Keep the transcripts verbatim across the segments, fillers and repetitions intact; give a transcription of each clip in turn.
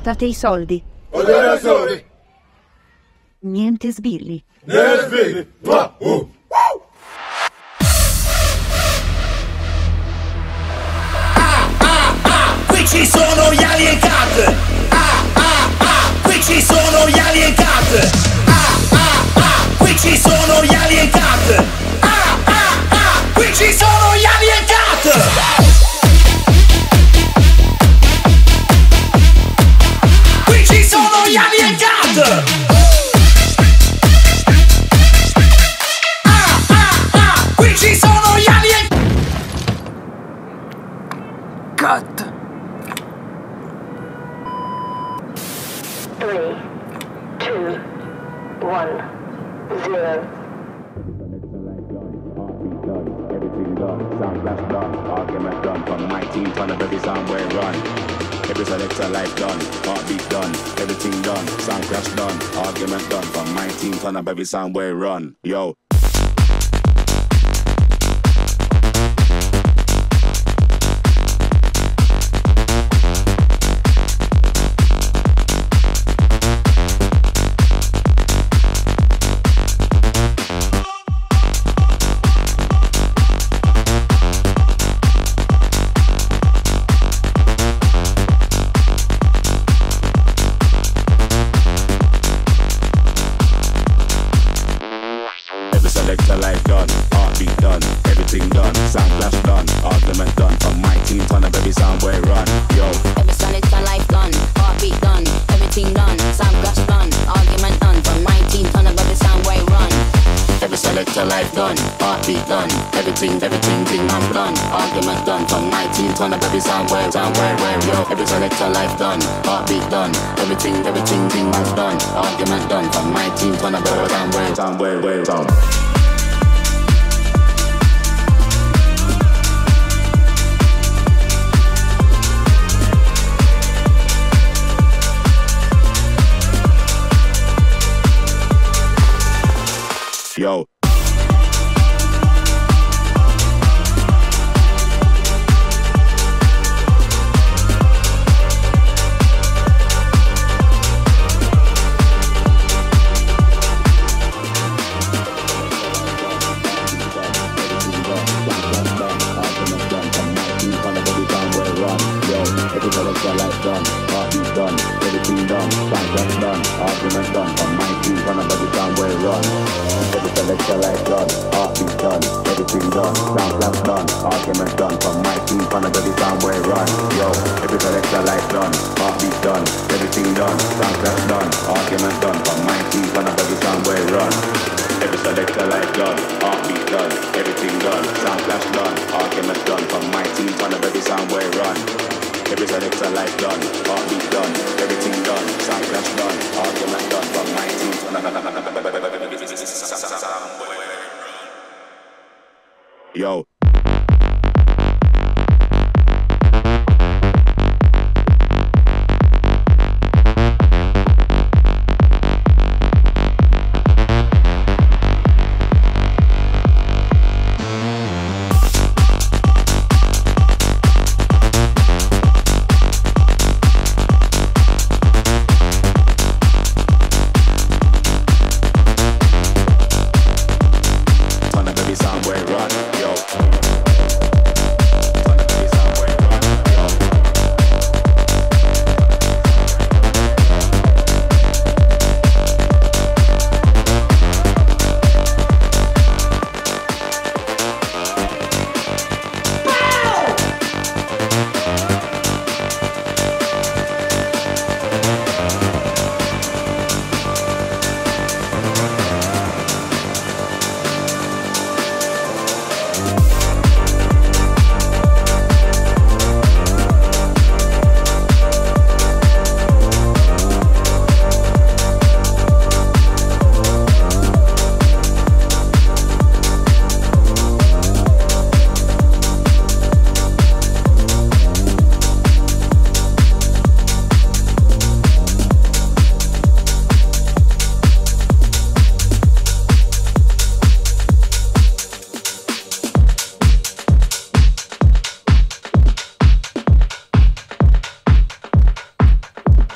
Portate i soldi. Portate i soldi. Niente sbirri. Niente sbirri. Va, uh. Ah, ah, ah, qui ci sono gli Alien Cat. Ah, ah, ah, qui ci sono gli Alien Cat. Ah, ah, ah, qui ci sono gli Alien Cat. Ah, ah, ah, qui ci sono gli Alien Cat. Ci sono gli Alien Cat! Ah, ah, ah, qui ci sono gli Alien Cat! three, two, one, zero. Everything done, sound clash done, argument done. From my team, turn up every sound where it run. Every selector life done, heartbeat done, everything done, sound crash done, argument done. From my team, turn up every sound where it run. Yo. Selector life done, heartbeat done, everything done, sound clash done, argument done. From my team, turn up every sound where it run. Yo. Every selector life done, heartbeat done, everything done, sound clash done, argument done. From my team, turn up every sound where it run. Every selector life done, heartbeat done, everything, everything, thing man done, argument done. From my team, turn up every sound where, sound where, where, yo. Every selector life done, heartbeat done, everything, everything, thing man done, argument done. From my team, turn up every sound where, sound where, where, sound. Yo. Every selector life done, heartbeat done, everything done, sound clash done, argument done. From my team, turn up every sound where it run. Every selector life done, heartbeat done, everything done, sound clash done, argument done. From my team, turn up every sound where it run. Yo, every selector life done, heartbeat done, everything done, sound clash done, argument done. From my team, turn up every sound where it run. Every selector life done, heartbeat done, everything done, sound clash done, argument done. From my team, turn up every sound where it run. Every selector life done, heartbeat done, everything done, sound clash done, argument done. From my team, yo. Turn up every sound where it run, yo.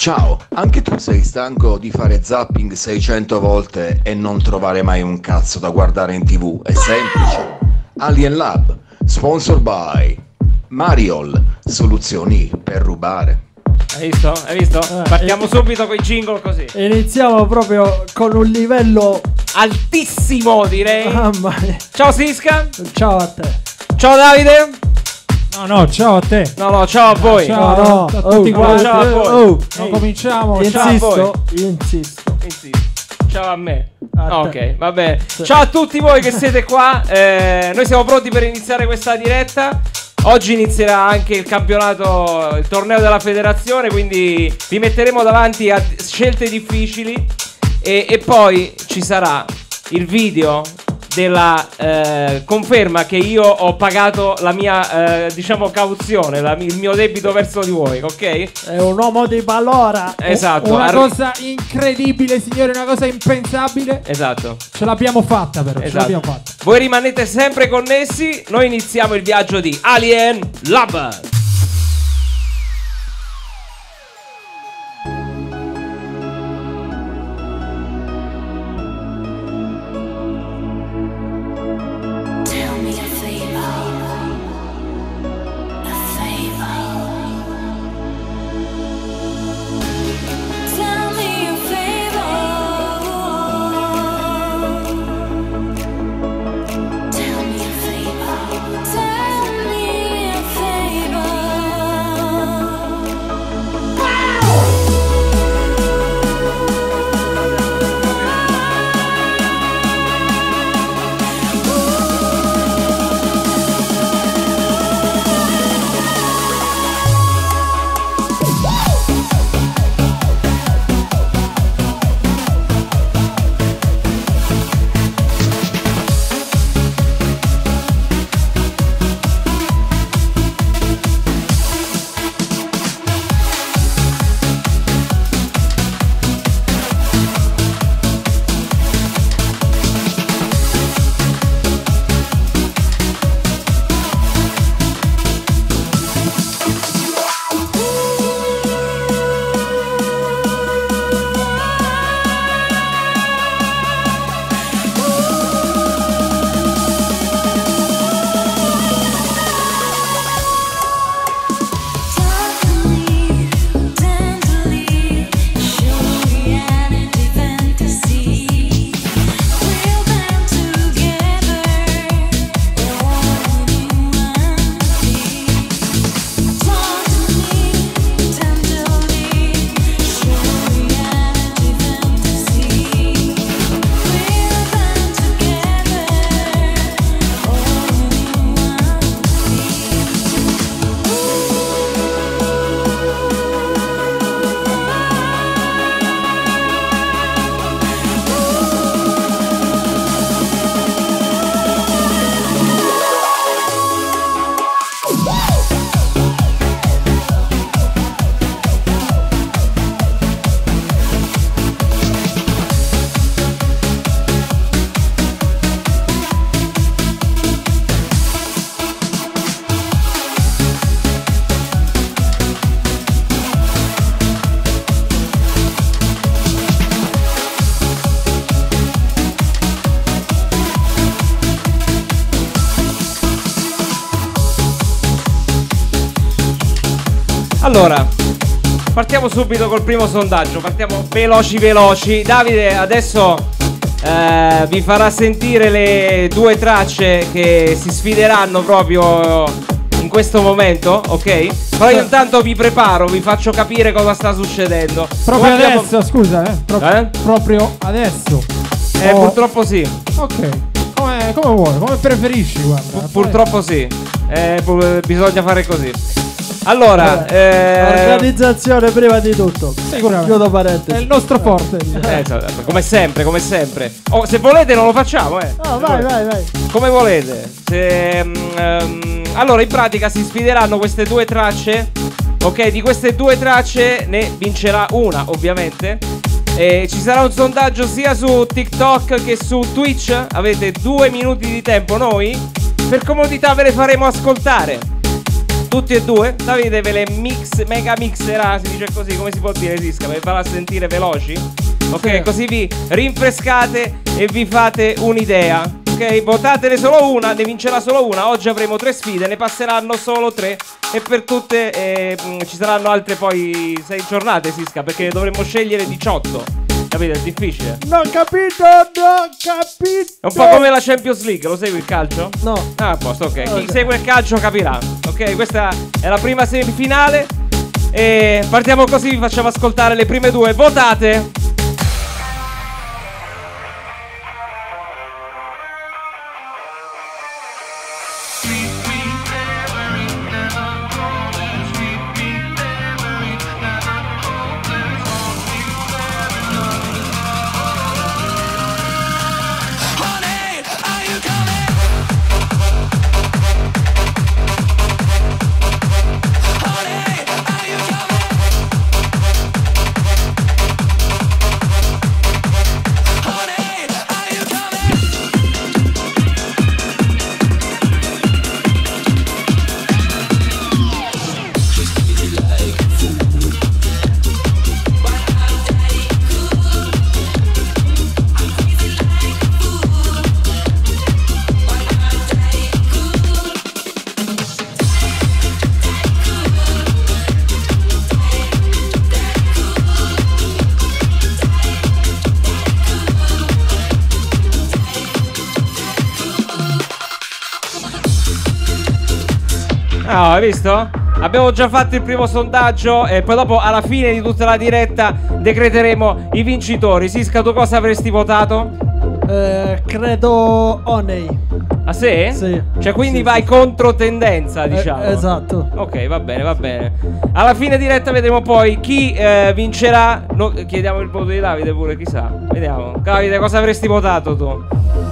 Ciao, anche tu sei stanco di fare zapping seicento volte e non trovare mai un cazzo da guardare in tv? È semplice. Alien Lab, sponsor by Mariol, soluzioni per rubare. Hai visto? Hai visto? Eh, Partiamo eh, subito con i jingle così. Iniziamo proprio con un livello altissimo, direi. Mamma mia. Ciao Sisca. Ciao a te. Ciao Davide. No, no, ciao a te. No, no, ciao a voi. Ciao, no, no, a tutti oh, quanti. Ciao a voi. Oh, non cominciamo. Insisto, ciao a voi. insisto. Insisto. Ciao a me. A ok, va bene. Ciao a tutti voi che siete qua. Eh, noi siamo pronti per iniziare questa diretta. Oggi inizierà anche il campionato, il torneo della federazione, quindi vi metteremo davanti a scelte difficili e, e poi ci sarà il video della eh, conferma che io ho pagato la mia, eh, diciamo, cauzione, la, il mio debito verso di voi, ok? È un uomo di valora. Esatto. Una Arri- cosa incredibile, signore, una cosa impensabile. Esatto. Ce l'abbiamo fatta però, esatto. ce l'abbiamo fatta. Voi rimanete sempre connessi, noi iniziamo il viaggio di Alien Lab. Allora, partiamo subito col primo sondaggio. Partiamo veloci veloci. Davide adesso eh, vi farà sentire le due tracce che si sfideranno proprio in questo momento, ok? Però io intanto vi preparo, vi faccio capire cosa sta succedendo. Proprio abbiamo... adesso, scusa, eh? Pro- eh? Proprio adesso. Eh, oh. Purtroppo sì. Ok. Come, come vuoi, come preferisci, guarda. P- purtroppo sì. Eh, pu- bisogna fare così. Allora, eh... organizzazione prima di tutto. Sicuramente. Chiudo parentesi. È il nostro forte. eh, come sempre, come sempre. Oh, se volete non lo facciamo, eh. No, vai, vai, vai. Come volete. Se, um, allora, in pratica si sfideranno queste due tracce. Ok, di queste due tracce ne vincerà una, ovviamente. E ci sarà un sondaggio sia su TikTok che su Twitch. Avete due minuti di tempo noi. Per comodità ve le faremo ascoltare. tutti e due. Davide ve le mix, mega mixerà, si dice così, come si può dire, Sisca, per farla sentire veloci. Ok, sì. Così vi rinfrescate e vi fate un'idea. Ok, votatene solo una, ne vincerà solo una. Oggi avremo tre sfide, ne passeranno solo tre. E per tutte eh, mh, ci saranno altre poi sei giornate, Sisca, perché dovremmo scegliere diciotto. Capite? È difficile. Non capito, non capito. È un po' come la Champions League, lo segui il calcio? No. Ah, a posto, ok. Okay. Chi segue il calcio capirà. Ok, questa è la prima semifinale. E partiamo così, vi facciamo ascoltare le prime due. Votate! Ah, hai visto? Abbiamo già fatto il primo sondaggio e poi dopo alla fine di tutta la diretta decreteremo i vincitori. Sisca, tu cosa avresti votato? Eh, credo Oney. Ah sì? Sì. Cioè quindi sì, vai sì. contro tendenza, diciamo. Eh, esatto. Ok, va bene, va bene. Alla fine diretta vedremo poi chi eh, vincerà. No, chiediamo il voto di Davide pure, chissà. Vediamo. Davide, cosa avresti votato tu?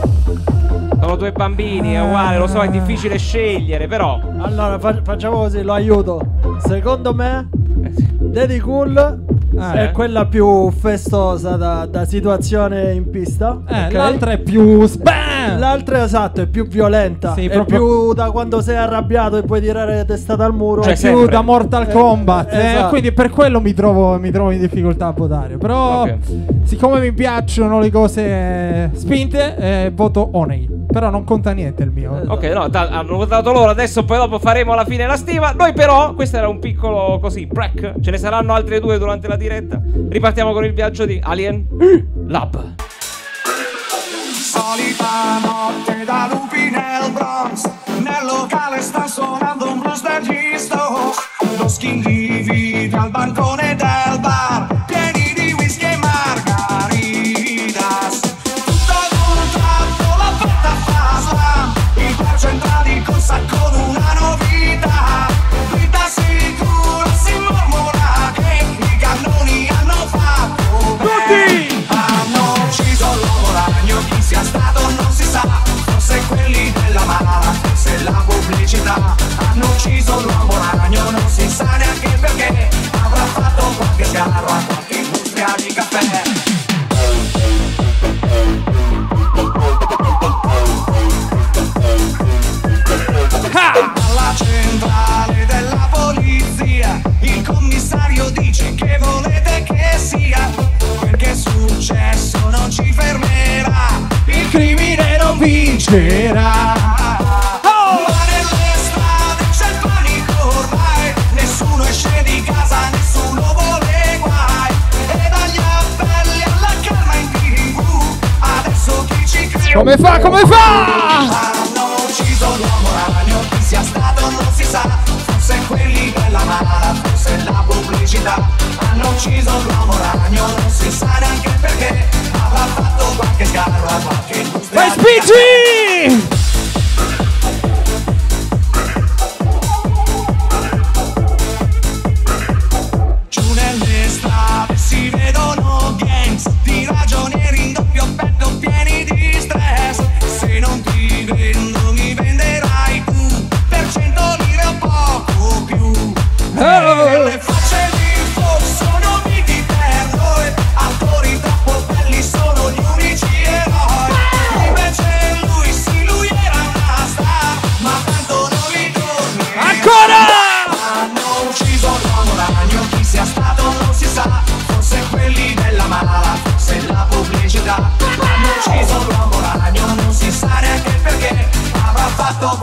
Sono due bambini, è uguale, lo so, è difficile scegliere, però. Allora, fa- facciamo così, lo aiuto. Secondo me, Daddy Cool Ah, è eh. quella più festosa da, da situazione in pista. Eh, ok? l'altra è più spam. L'altra, esatto, è più violenta. Sì, è proprio- più da quando sei arrabbiato e puoi tirare testata al muro. Cioè, È più più da Mortal Eh, Kombat. eh, esatto. quindi per quello mi trovo, mi trovo in difficoltà a votare. Però, Ok. siccome mi piacciono le cose spinte, eh, voto Oney. Però non conta niente il mio. Ok, no, ta- hanno votato loro, adesso poi dopo faremo alla fine la stima. Noi però, questo era un piccolo così, break. Ce ne saranno altre due durante la diretta. Ripartiamo con il viaggio di Alien Lab. Solita notte da lupi nel Bronx, nel locale sta suonando un blues degli Stones. Loschi lividi al bancone del bar, pieni di whisky e margaritas. Tutto ad un tratto la festa fa slam, il bar centrali corsa con una novità. Vita sicura si mormora che i cannoni hanno fatto bene. Hanno ucciso l'uomo ragno, chi sia stato non si sa, forse quelli della mala, forse la pubblicità. Hanno ucciso l'uomo ragno, non si sa neanche perché, avrà fatto qualche sgarro a qualche industria di caffè. Alla centrale della polizia il commissario dice che volete che sia, perché è successo non ci fermerà, il crimine non vincerà. Ma nelle strade c'è il panico ormai, nessuno esce di casa, nessuno vuole guai, e dagli appelli alla calma in tv adesso chi ci crede. Come fa? Come fa? Hanno ucciso l'uomo ragno, chi sia stato non si sa, forse quelli della mala, forse la pubblicità. Hanno ucciso l'uomo ragno, non si sa neanche perché, avrà fatto qualche sgarro a qualche industria. Vai spingi! Giù nelle strade si vedono gangs di ragionieri in doppio petto pieni di stress. Se non ti vendo mi venderai tu per cento lire o poco più. E le facce di Fox sono miti per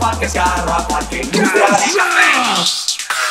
qualche sgarro a qualche industria di caffè.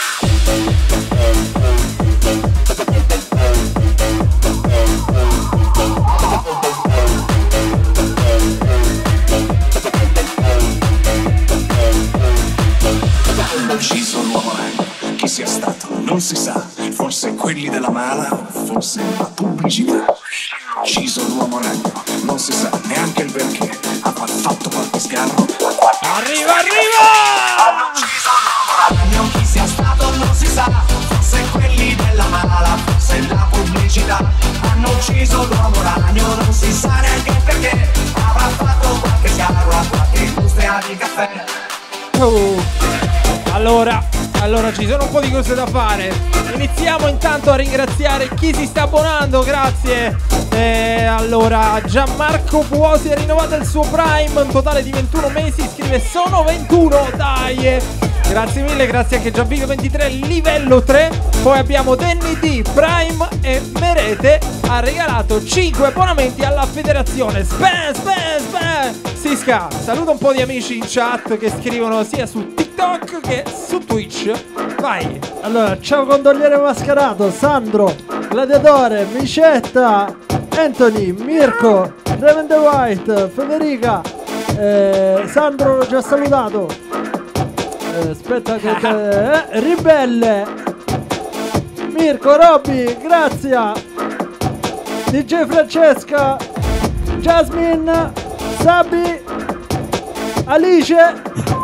Hanno ucciso l'uomo ragno, chi sia stato non si sa, forse quelli della mala, forse la pubblicità. Ucciso l'uomo ragno, non si sa neanche il perché, avrà fatto qualche sgarro. Arriva, arriva! Hanno ucciso l'uomo ragno, chi sia stato non si sa, forse quelli della mala, forse la pubblicità. Hanno ucciso l'uomo ragno, non si sa neanche il perché, avrà fatto qualche sgarro a qualche industria di caffè. Oh. Allora, allora ci sono un po' di cose da fare. Iniziamo intanto a ringraziare chi si sta abbonando, grazie. Eh, allora, Gianmarco Buosi ha rinnovato il suo Prime, un totale di ventuno mesi, scrive sono ventuno, dai. Grazie mille, grazie anche Gianvico ventitré, livello tre. Poi abbiamo Danny D, Prime e Merete ha regalato cinque abbonamenti alla federazione. Spam, spam, spam. Sisca, saluta un po' di amici in chat che scrivono sia su TikTok che su Twitch. Vai. Allora, ciao gondoliere mascherato, Sandro, Gladiatore, Micetta, Anthony, Mirko, Raven the White, Federica, eh, Sandro l'ho già salutato. Eh, aspetta che eh, Ribelle, Mirko, Robby, Grazia, D J Francesca, Jasmine, Sabi, Alice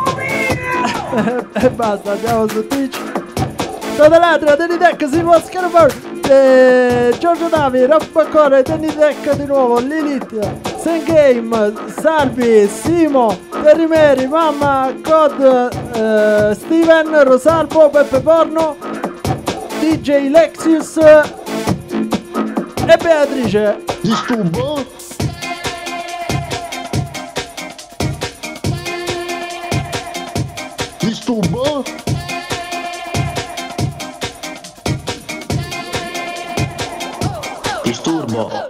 e basta, andiamo su Twitch. Totalatria, Danny Deck, Silva Scarabor, eh, Giorgio Davi, Rob Baccone, Danny Deck di nuovo, Lilith, Sengame, Salvi, Simo, Terry Mary, Mamma, God, eh, Steven, Rosalvo, Peppe Porno, D J Lexius e Beatrice. Disturbo? Disturbo? Disturbo.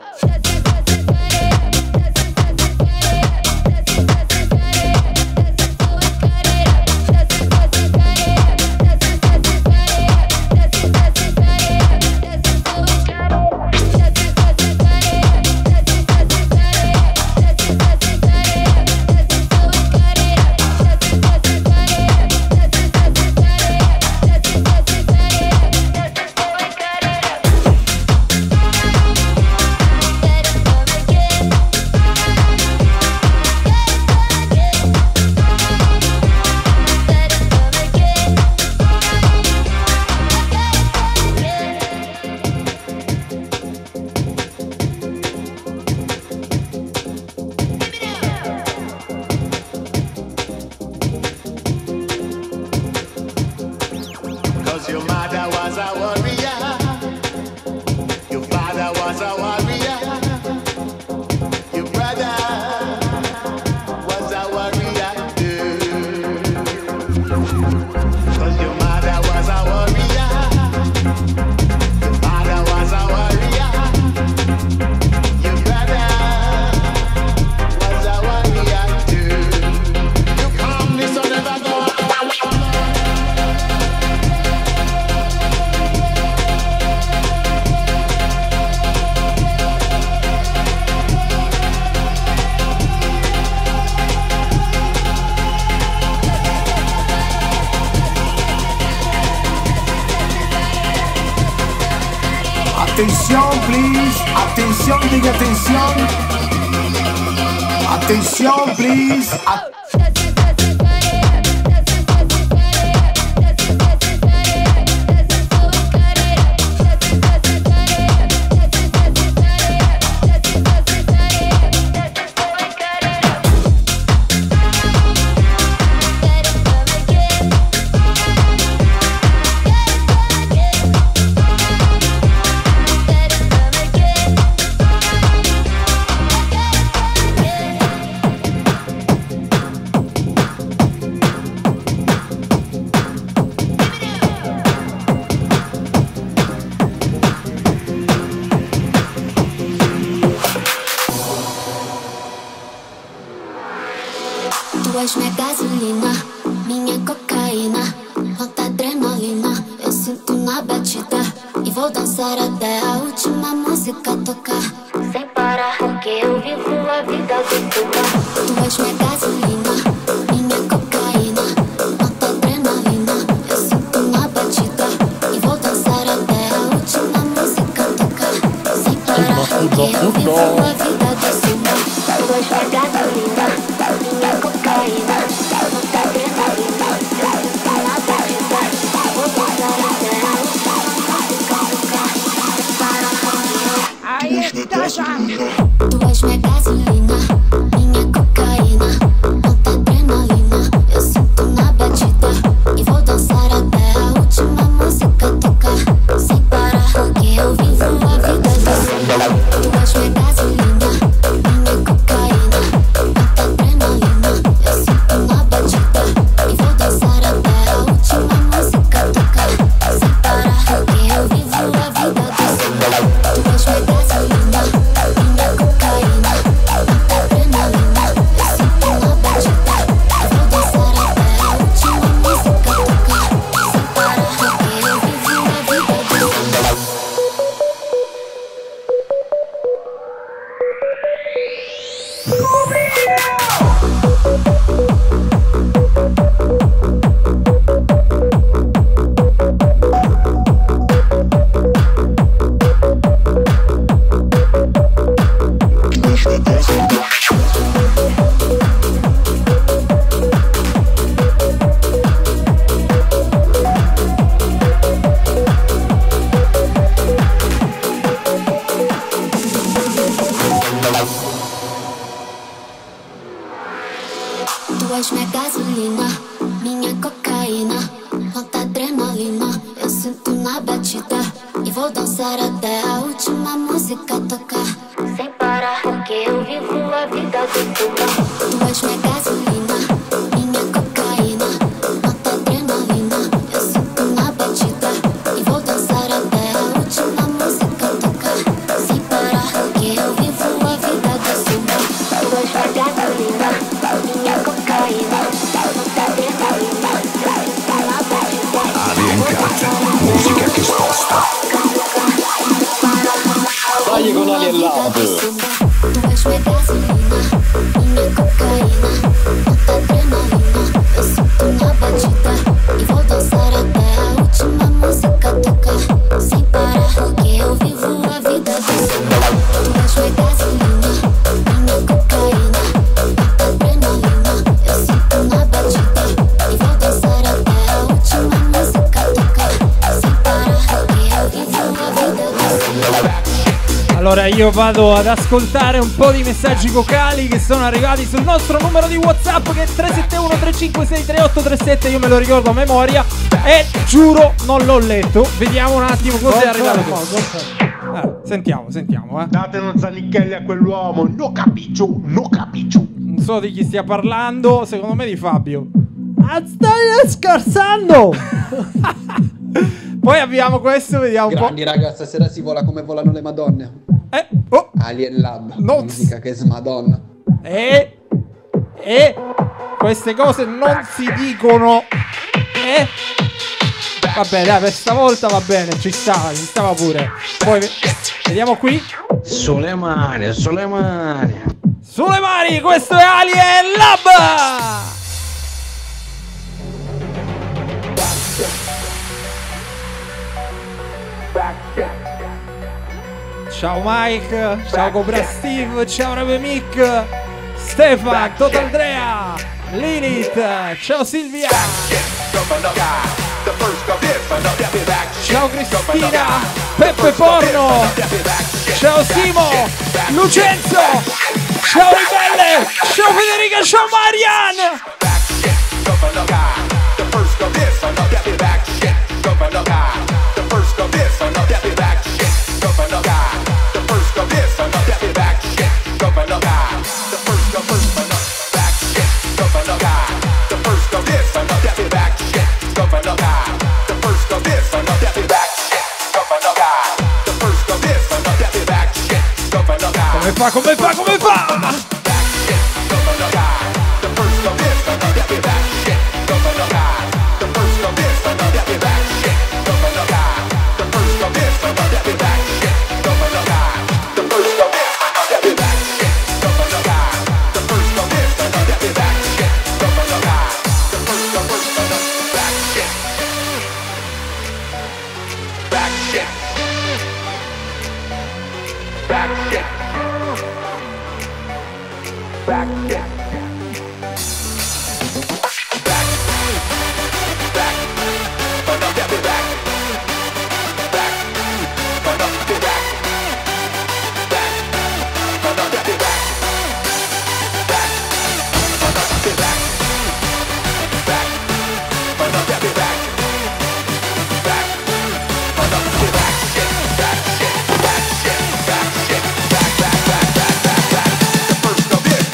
Atención, please. Atención, diga atención. Atención, please. A Tu és minha gasolina, vida dentro. Tu és minha gasolina, minha cocaína, nota adrenalina. Eu sinto na batida e vou dançar até a última música tocar. Sem parar, porque eu vivo a vida dentro. Tu és minha gasolina, minha cocaína, nota adrenalina. Eu sinto na batida e vou dançar até a última música tocar. Sem parar, porque eu Tu és minha gasolina, minha cocaína, nota adrenalina. Eu sinto na batida e vou dançar até a última música tocar. Sem parar, porque eu vivo a vida doce. Tu és minha gasolina, minha cocaína, nota adrenalina. Eu sinto na batida e vou dançar até a última música tocar. Sem parar, porque eu vivo a vida doce. Tu és minha gasolina, minha cocaína, nota adrenalina. Eu sinto na batida e vou dançar até a última música tocar. Sem parar, porque eu vivo a vida doce. Tu és minha gasolina, minha cocaína, nota adrenalina. Eu sinto na batida e vou dançar até a última música tocar. Sem parar, porque eu vivo a vida dentro. Tu és minha gasolina, minha cocaína, nota adrenalina. Eu sinto na batida e vou dançar até a última música tocar. Sem parar, porque eu vivo a vida dentro. Tu és minha gasolina, minha cocaína, nota adrenalina. Eu sinto na batida. Alien Cat, musica che sposta. Vai con Alien Lab. Tu és minha gasolina, minha cocaína, nota adrenalina. Eu sinto na batida e vou dançar até a última música tocar. Sem parar, porque eu vivo a vida doce. Tu és minha gasolina, minha cocaína, nota adrenalina. Eu sinto na batida e vou dançar até a última música tocar. Sem parar, porque eu vivo a vida doce. Allora io vado ad ascoltare un po' di messaggi vocali che sono arrivati sul nostro numero di WhatsApp, che è tre sette uno tre cinque sei tre otto tre sette. Io me lo ricordo a memoria e giuro non l'ho letto. Vediamo un attimo cosa è arrivato. Ah, sentiamo, sentiamo eh. Date uno zanichelli a quell'uomo. No capiccio, no capiccio. Non so di chi stia parlando, secondo me di Fabio. Ma stai scherzando? Poi abbiamo questo, vediamo un po'. Grandi raga, stasera si vola come volano le madonne. Eh, oh. Alien Lab, Non musica che smadonna. E E queste cose non si dicono. E vabbè, dai, per stavolta va bene, ci stava, ci stava pure. Poi vediamo qui. Sulle mani, sulle mani. Sulle mani, questo è Alien Lab. Ciao Mike, ciao Cobra Steve, ciao Rave Mick, Stefan, Totaldrea, Lilith, ciao Silvia, ciao Cristina, Peppe Porno, ciao Simo, Lucenzo, ciao Ribelle, ciao Federica, ciao Marian. Come fa, come fa, come fa? back, back, back, back, run up that back, back, run up the back, back, run up that back, back, run up the back, back, run up that back, back, run up the back, shit, back, shit, back, shit, back, shit, back, back, back, back, back, back, the first of it.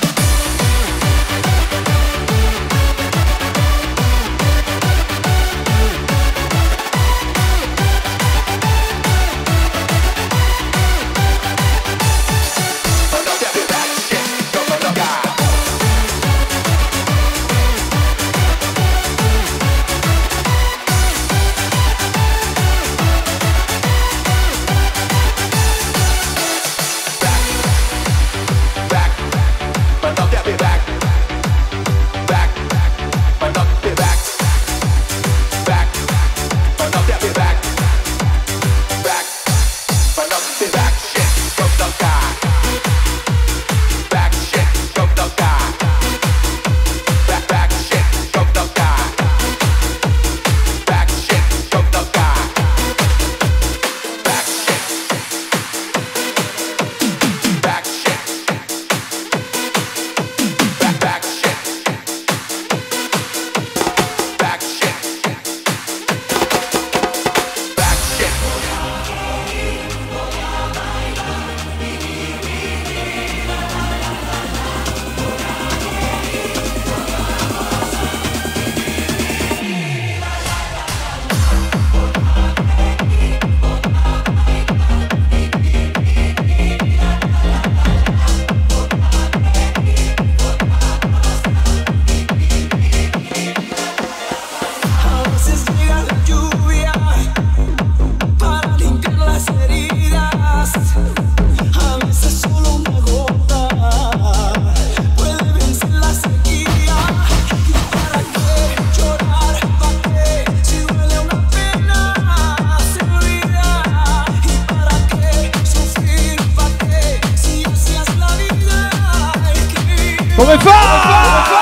Come fa?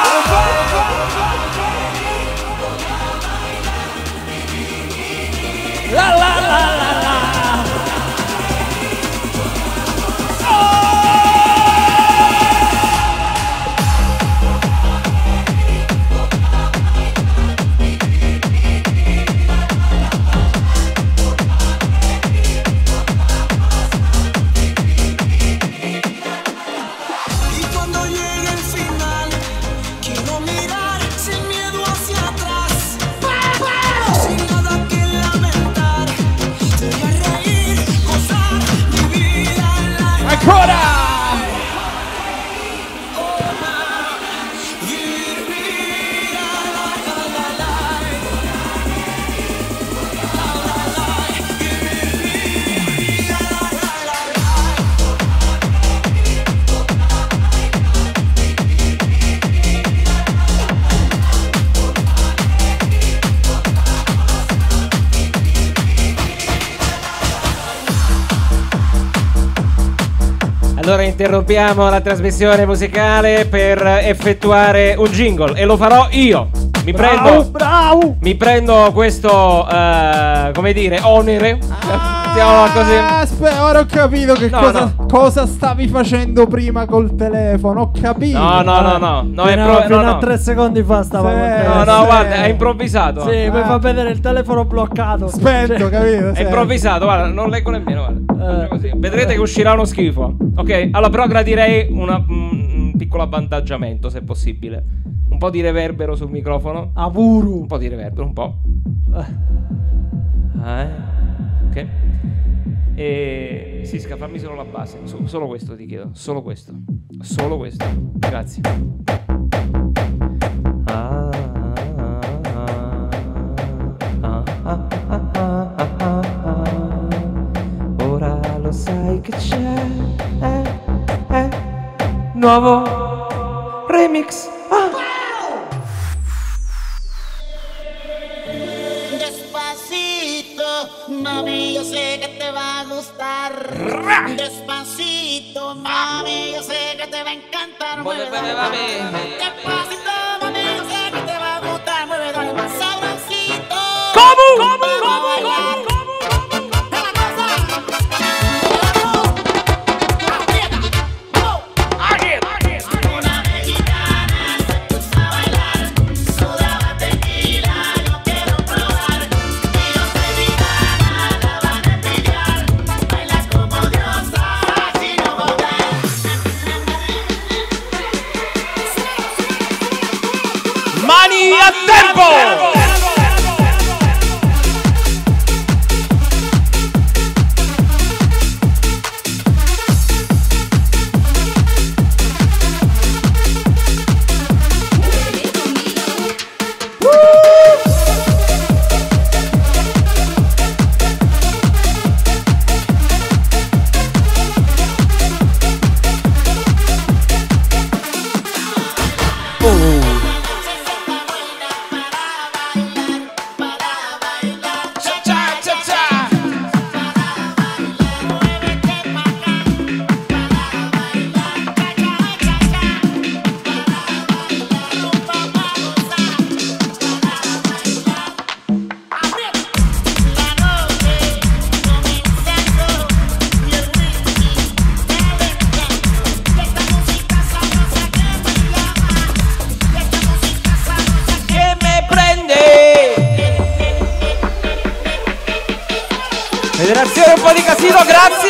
La la la la la. Allora interrompiamo la trasmissione musicale per effettuare un jingle e lo farò io. Mi Bravo, prendo bravo! Mi prendo questo eh, come dire, onere. Mettiamola così. Aspetta, ora ho capito che No, cosa, no. cosa stavi facendo prima col telefono. Ho capito. No, no, no, no, no, è fino pro- fino no, a no. tre secondi fa stava Sì. con te. No, no, guarda, è improvvisato. Sì, mi Ah. fa vedere il telefono bloccato. Spento, Cioè, capito? È improvvisato, guarda, non leggo nemmeno, guarda. Eh. Faccio così. Vedrete che uscirà uno schifo. Ok, allora però gradirei una, mm, un piccolo avvantaggiamento, se possibile. Un po' di reverbero sul microfono. Avuru. Un po' di reverbero, un po'. Ah, eh. Ok. E Sisca, fammi solo la base. So- solo questo ti chiedo. Solo questo. Solo questo. Grazie. Ah, ah, ah, ah, ah, ah, ah. Ora lo sai che c'è. Eh, eh. Nuovo remix. Ah. Mami, yo sé que te va a gustar. Despacito, mami, yo sé que te va a encantar. Mani a tempo! Federazione, un po' di casino, grazie!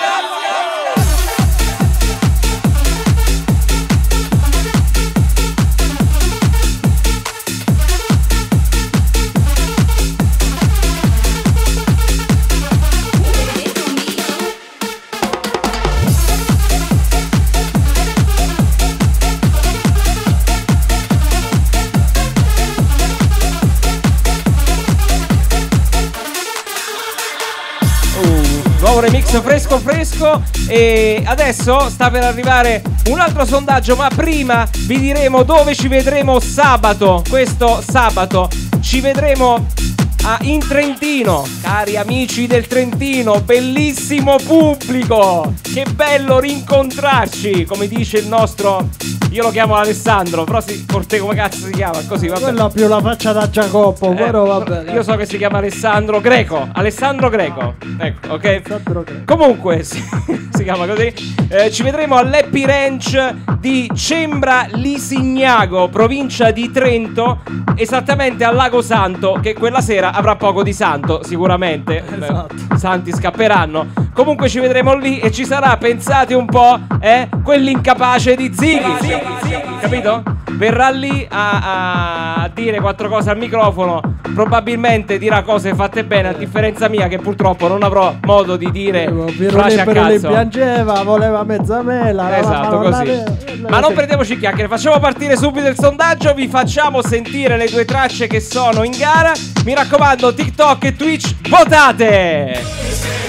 Nuovo remix fresco fresco. E adesso sta per arrivare un altro sondaggio, ma prima vi diremo dove ci vedremo sabato. Questo sabato ci vedremo a, in Trentino, cari amici del Trentino, bellissimo pubblico, che bello rincontrarci, come dice il nostro, io lo chiamo Alessandro, però si, Corte, come cazzo si chiama? Così, vabbè. Quello ha più la faccia da Giacoppo, Eh, però vabbè. Io so che si chiama Alessandro Greco. Alessandro Greco. Ecco, ok. Alessandro Greco. Comunque si, si chiama così. Eh, ci vedremo all'Happy Ranch di Cembra Lisignago, provincia di Trento, esattamente al Lago Santo, che quella sera avrà poco di santo, sicuramente. Esatto. Beh, santi scapperanno. Comunque ci vedremo lì e ci sarà, pensate un po', eh, quell'incapace di Ziggy. Capito? Verrà lì a, a dire quattro cose al microfono. Probabilmente dirà cose fatte bene, a differenza mia, che purtroppo non avrò modo di dire frasi a Libero lì cazzo. piangeva, voleva mezza mela. Esatto, così. Ma non perdiamoci chiacchiere, facciamo partire subito il sondaggio. Vi facciamo sentire le due tracce che sono in gara. Mi raccomando, TikTok e Twitch, votate!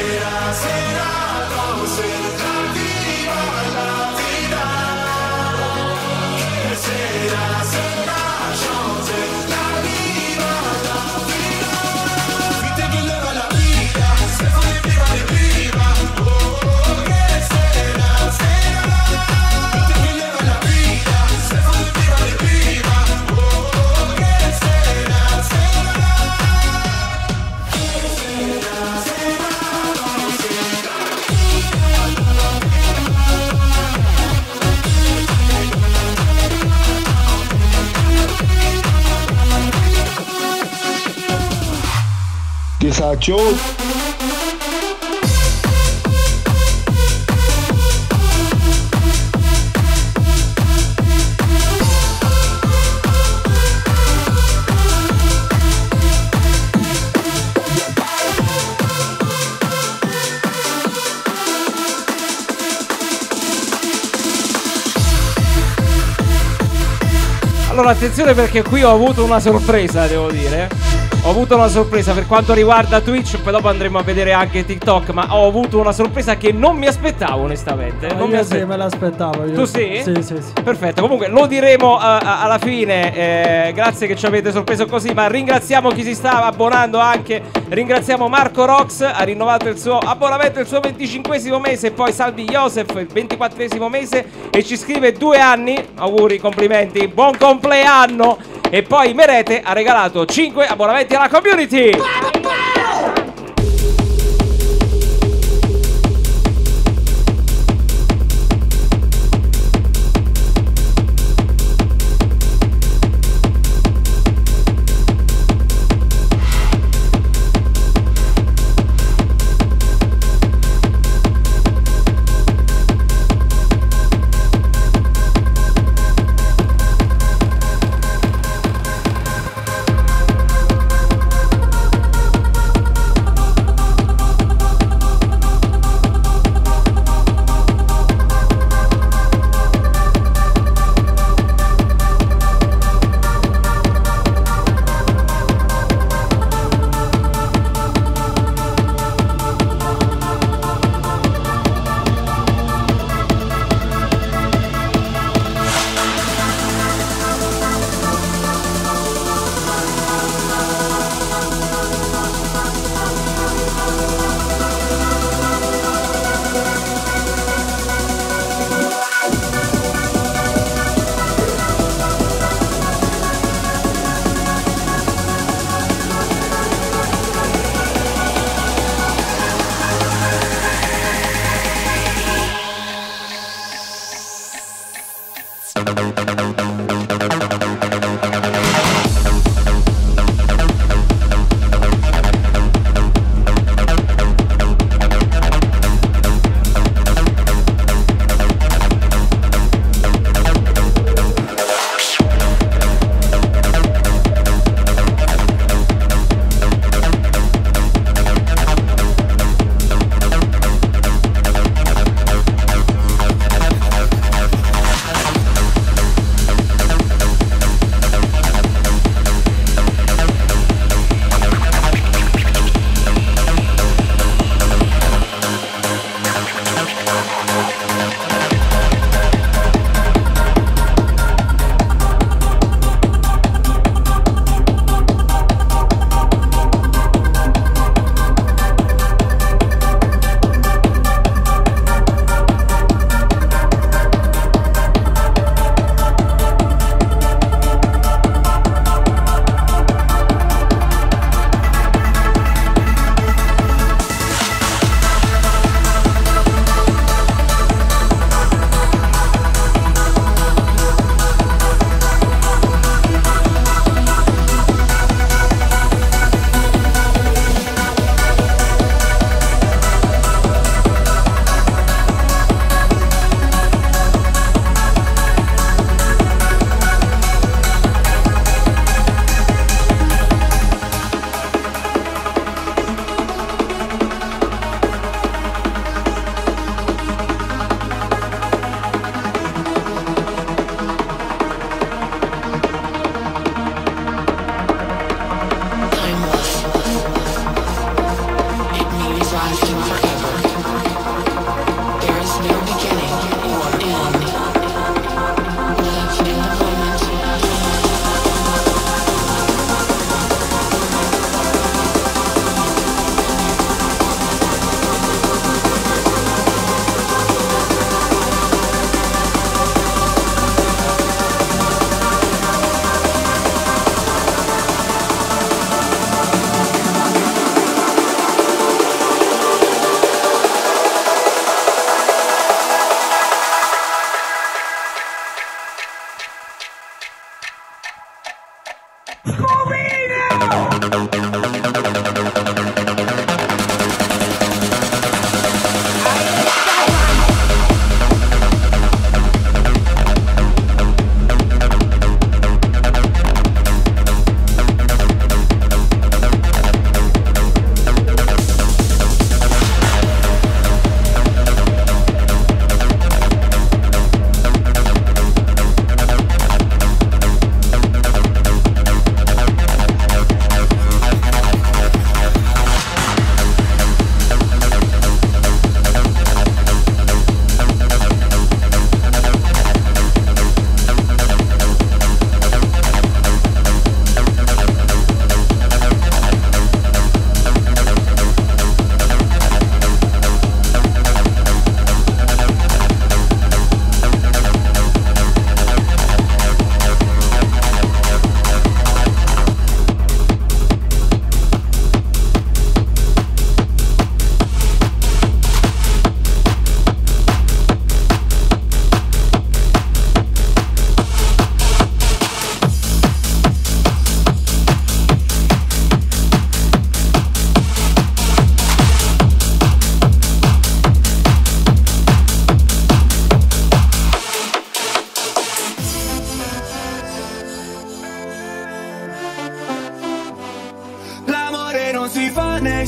Disagio. Allora attenzione, perché qui ho avuto una sorpresa, devo dire. Ho avuto una sorpresa per quanto riguarda Twitch, poi dopo andremo a vedere anche TikTok, ma ho avuto una sorpresa che non mi aspettavo onestamente. No, non io mi sì, me l'aspettavo. Io. Tu sì? Sì, sì, sì. Perfetto, comunque lo diremo uh, alla fine, eh, grazie che ci avete sorpreso così, ma ringraziamo chi si sta abbonando anche, ringraziamo Marco Rox, ha rinnovato il suo abbonamento, il suo venticinquesimo mese, e poi Salvi Joseph, il ventiquattresimo mese, e ci scrive due anni, auguri, complimenti, buon compleanno, e poi Merete ha regalato cinque abbonamenti alla community.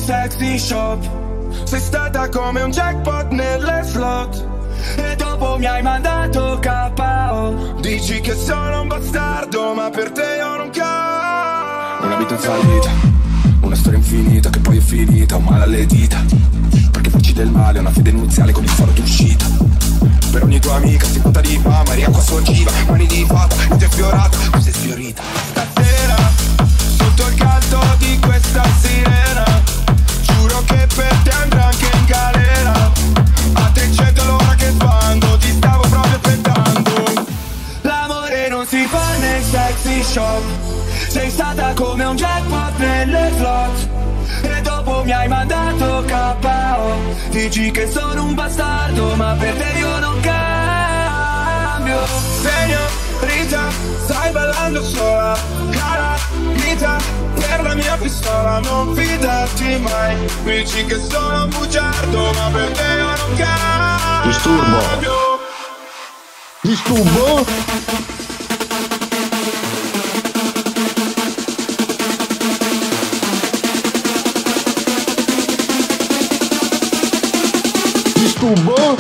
sexy shop. Sei stata come un jackpot nelle slot e dopo mi hai mandato K O. Dici che sono un bastardo ma per te io non cambio. Una vita in salita, una storia infinita che poi è finita, un male alle dita. Perché farci del male è una fede nuziale con il faro d'uscita. Per ogni tua amica si punta di fama, eri acqua sorgiva, mani di fata, e ti è fiorata, tu sei sfiorita. Stasera, sotto il caldo di questa sirena, giuro che per te andrà anche in galera. A trecento l'ora che sbando, ti stavo proprio aspettando. L'amore non si fa nel sexy shop. Sei stata come un jackpot nelle slot e dopo mi hai mandato K O. Dici che sono un bastardo ma per te io non cambio. Signorita, stai ballando sola, cara vita per la mia pistola. Non fidarti mai, dici che sono un bugiardo ma per te io non cambio. Disturbo. Disturbo. Disturbo.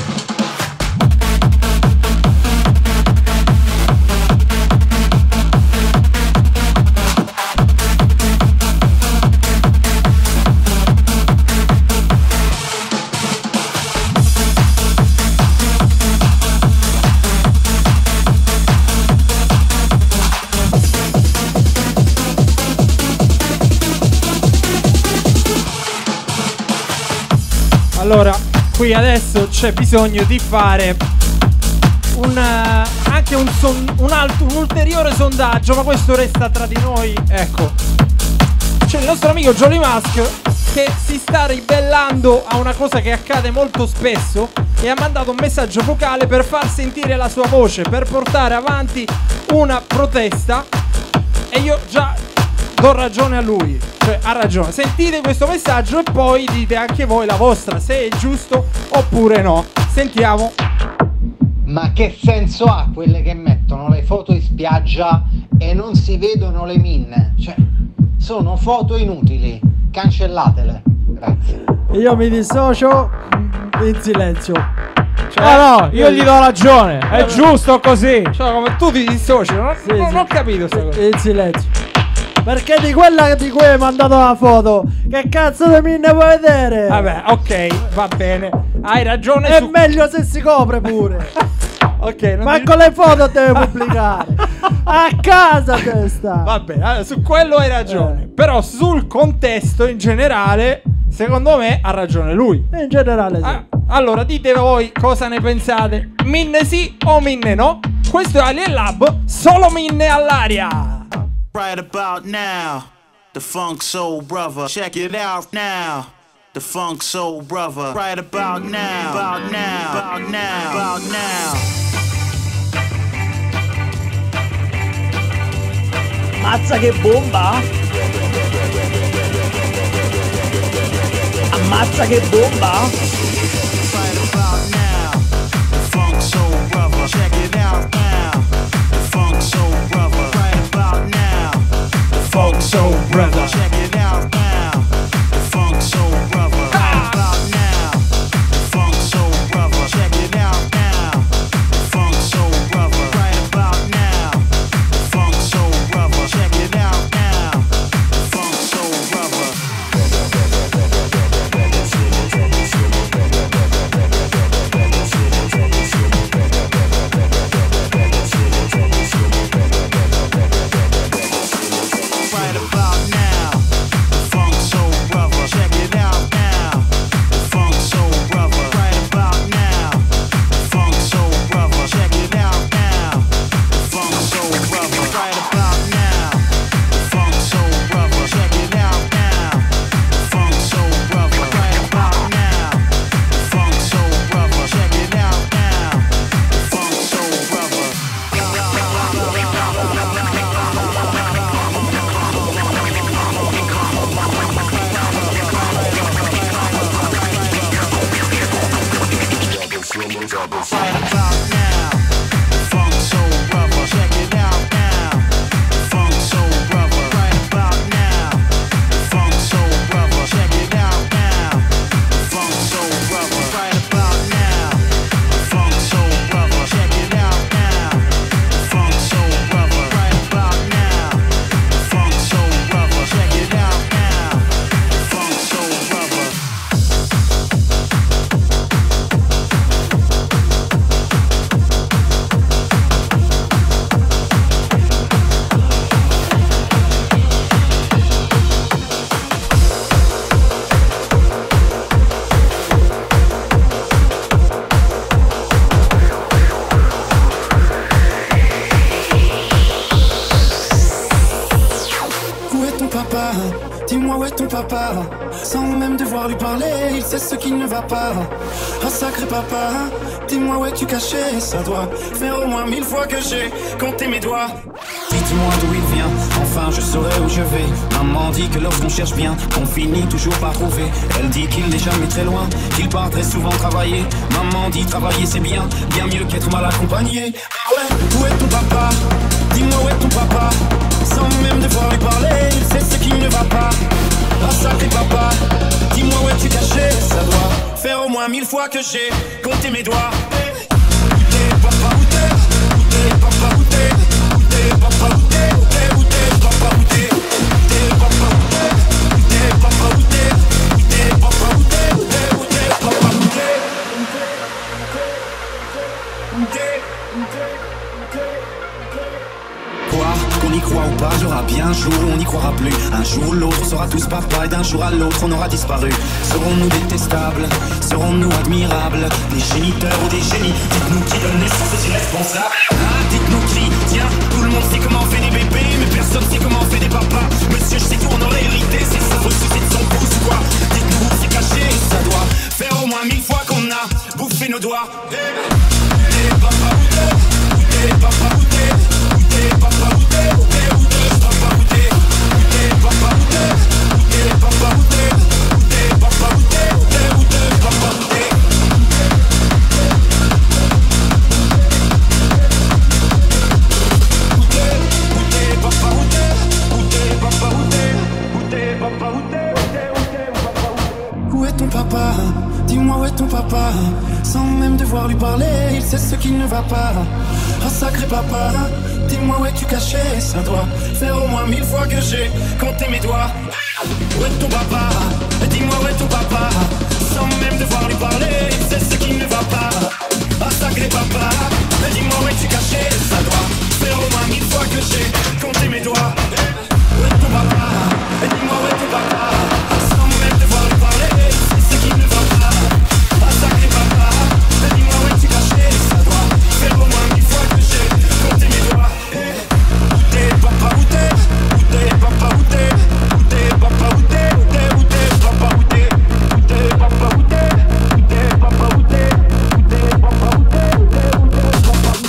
Allora, qui adesso c'è bisogno di fare un, uh, anche un, son, un, alt, un ulteriore sondaggio, ma questo resta tra di noi. Ecco, c'è il nostro amico Jolly Mask che si sta ribellando a una cosa che accade molto spesso e ha mandato un messaggio vocale per far sentire la sua voce, per portare avanti una protesta, e io già do ragione a lui, cioè ha ragione. Sentite questo messaggio e poi dite anche voi la vostra, se è giusto oppure no. Sentiamo. Ma che senso ha quelle che mettono le foto in spiaggia e non si vedono le minne? Cioè, sono foto inutili, cancellatele. Grazie. Io mi dissocio in silenzio. Cioè, ah no, io gli do ragione, è io giusto così. Cioè, come tu ti dissoci, non, Sì, non sì. ho capito sta cosa. In silenzio. Perché di quella di cui hai mandato la foto, che cazzo di minne vuoi vedere? Vabbè, ok, va bene. Hai ragione. È su... meglio se si copre pure. Ok, non Ma ti... con le foto deve pubblicare. A casa testa. Va bene, allora, su quello hai ragione. Eh. Però sul contesto in generale, secondo me ha ragione lui. In generale sì. Ah, allora dite voi cosa ne pensate. Minne sì o minne no? Questo è Alien Lab, solo minne all'aria. Right about now, the Funk Soul Brother. Check it out now, the Funk Soul Brother. Right about now, about now, about now, about now. Ammazza che bomba! Ammazza che bomba! Right about now, the Funk Soul Brother. Check it out now, the Funk Soul Brother. Right about now, the Funk Soul Brother. Check it out now, the Funk Soul Brother. Right about now, the Funk Soul Brother. Check it out now, the Funk Soul Brother. Right about now, the Funk Soul Brother. Check it out now, the Funk Soul Brother. Right about now, the Funk Soul Brother. Check it out now, the Funk Soul Brother. Right about now, the Funk Soul Brother. Check it out now, the Funk Soul Brother. Right about now, the Funk Soul Brother. Check it out now, the Funk Soul Brother. Right about now, the Funk Soul Brother. Check it out now, the Funk Soul Brother. Right about now, the Funk Soul Brother. Check it out now, the Funk Soul Brother. Right about now, the Funk Soul Brother. Check it out où est ton papa? Sans même devoir lui parler, il sait ce qui ne va pas. Oh sacré papa, dis-moi où es-tu caché? Ça doit faire au moins mille fois que j'ai compté mes doigts. Dites-moi d'où il vient, enfin je saurai où je vais. Maman dit que lorsqu'on cherche bien, on finit toujours par trouver. Elle dit qu'il n'est jamais très loin, qu'il part très souvent travailler. Maman dit travailler c'est bien, bien mieux qu'être mal accompagné. Ah ouais, où est ton papa? Dis-moi où est ton papa? Sans même devoir lui parler, il sait ce qui ne va pas. Ah sacré papa, dis-moi où es-tu caché? Ça doit faire au moins mille fois que j'ai compté mes doigts. Où t'es papa, où t'es? Où t'es papa, où t'es? Où t'es papa, où t'es? Où t'es, où t'es papa, où t'es? Où t'es papa, où t'es? Où t'es papa, où t'es? Où t'es papa, où t'es? Où t'es, où t'es papa, où t'es? Où t'es, où t'es? Quoi, qu'on y croit ou pas, j'aurai bien un jour où on n'y croira plus. Un jour ou l'autre, on sera tous papa et d'un jour à l'autre, on aura disparu. Serons-nous détestables? Serons-nous admirables? Des géniteurs ou des génies? Dites-nous qui donne naissance aux irresponsables. Ah, dites-nous qui? Tiens, tout le monde sait comment on fait des bébés, mais personne sait comment on fait des papas. Monsieur, je sais qu'on aurait hérité, c'est ça, faut sucer de son pouce ou quoi? Dites-nous où c'est caché, ça doit faire au moins mille fois qu'on a bouffé nos doigts. Où t'es papa, où t'es? Où t'es papa, où t'es? Où t'es papa, où t'es? Où t'es, où t'es papa, où t'es? Où t'es papa, où t'es? Où t'es papa, où t'es? Où t'es papa, où t'es? Où t'es, où t'es papa, où t'es? Où t'es, où t'es papa, où t'es? Où t'es papa, où t'es? Où t'es papa, où t'es? Où t'es, où t'es papa, où t'es? Où est ton papa? Dis-moi où est ton papa? Sans même devoir lui parler, il sait ce qui ne va pas. Oh sacré papa, dis-moi où es-tu caché? Ça doit faire au moins mille fois que j'ai compté mes doigts. Où est ton papa? Dis-moi où est ton papa? Sans même devoir lui parler, il sait ce qui ne va pas. Oh sacré papa, dis-moi où es-tu caché? Ça doit faire au moins mille fois que j'ai compté mes doigts. Où est ton papa? Dis-moi où est ton papa? Sans même devoir lui parler, il sait ce qui ne va pas. Oh sacré papa, dis-moi où es-tu caché? Ça doit faire au moins mille fois que j'ai compté mes doigts. Où t'es papa, où t'es? Où t'es papa, où t'es? Où t'es papa, où t'es? Où t'es, où t'es papa, où t'es? Où t'es papa, où t'es? Où t'es papa, où t'es? Où t'es papa, où t'es? Où t'es, où t'es papa, où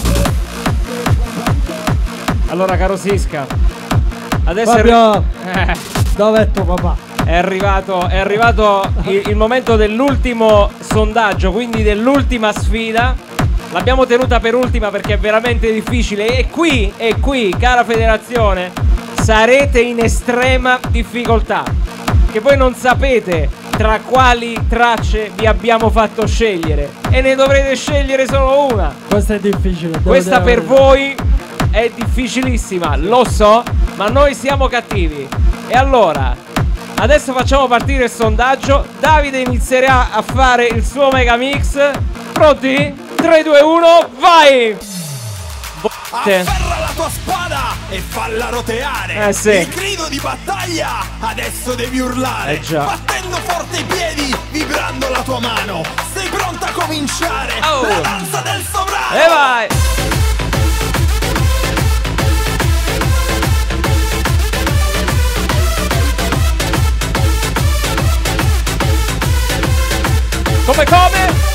t'es? Allora, caro Sisca, adesso Fabio, è... Eh. dov'è tuo papà? È arrivato, è arrivato il, il momento dell'ultimo sondaggio, quindi dell'ultima sfida. L'abbiamo tenuta per ultima perché è veramente difficile. E qui, e qui, cara federazione, sarete in estrema difficoltà. Che voi non sapete tra quali tracce vi abbiamo fatto scegliere. E ne dovrete scegliere solo una. Questa è difficile. Questa per voi è difficilissima, lo so, ma noi siamo cattivi. E allora, adesso facciamo partire il sondaggio. Davide inizierà a fare il suo mega mix. Pronti? tre, due, uno, vai! Afferra la tua spada e falla roteare. Eh sì. Il grido di battaglia adesso devi urlare. Eh già. Battendo forte i piedi, vibrando la tua mano. Sei pronta a cominciare Oh. la danza del sovrano. E vai! Come come?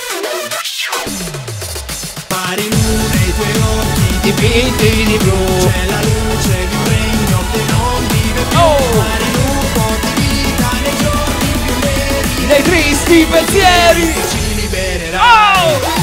Pari luna i tuoi occhi dipinti di blu. C'è la luce di un regno che non vive più. Oh. Pari un po' di vita nei giorni più neri. Nei tristi pensieri. Ci libererai. Oh!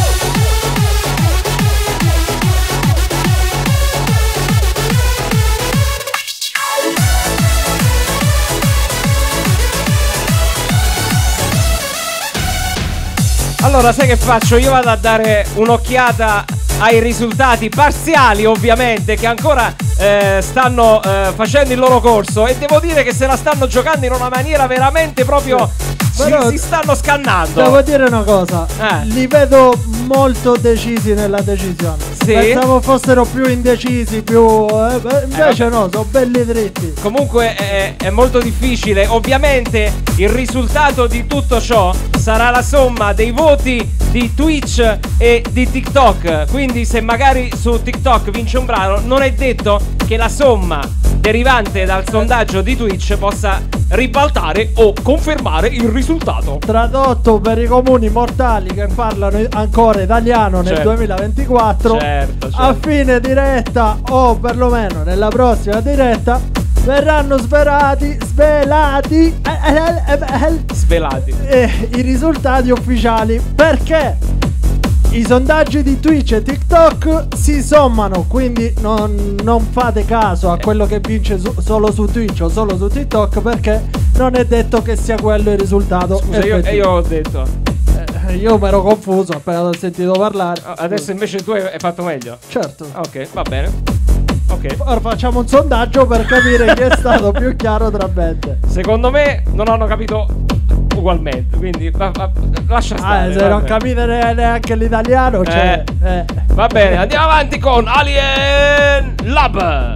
Allora, sai che faccio? Io vado a dare un'occhiata ai risultati parziali, ovviamente, che ancora eh, stanno eh, facendo il loro corso, e devo dire che se la stanno giocando in una maniera veramente proprio... Si, Però si stanno scannando. Devo dire una cosa, Eh. li vedo molto decisi nella decisione. Sì? Pensavo fossero più indecisi, più eh, beh, invece no, sono belli dritti. Comunque è, è molto difficile. Ovviamente il risultato di tutto ciò sarà la somma dei voti di Twitch e di TikTok. Quindi se magari su TikTok vince un brano, non è detto che la somma derivante dal sondaggio di Twitch possa ribaltare o confermare il risultato. Tradotto per i comuni mortali che parlano ancora italiano nel Certo. duemilaventiquattro, Certo, certo. a fine diretta o perlomeno nella prossima diretta verranno svelati svelati eh, eh, eh, eh, Svelati. eh, i risultati ufficiali, perché i sondaggi di Twitch e TikTok si sommano, quindi non, non fate caso a quello che vince su- solo su Twitch o solo su TikTok, perché non è detto che sia quello il risultato. Scusa, io, effettivo. e io ho detto. Eh, io mi ero confuso appena ho sentito parlare. Adesso invece tu hai hai fatto meglio. Certo. Ok, va bene. Ok. Ora facciamo un sondaggio per capire chi è stato più chiaro tra mente. Secondo me non hanno capito ugualmente, quindi va- va- lascia stare. Ah, se va non bene. capite ne- neanche l'italiano, cioè, eh. Va bene, andiamo avanti con Alien Lab.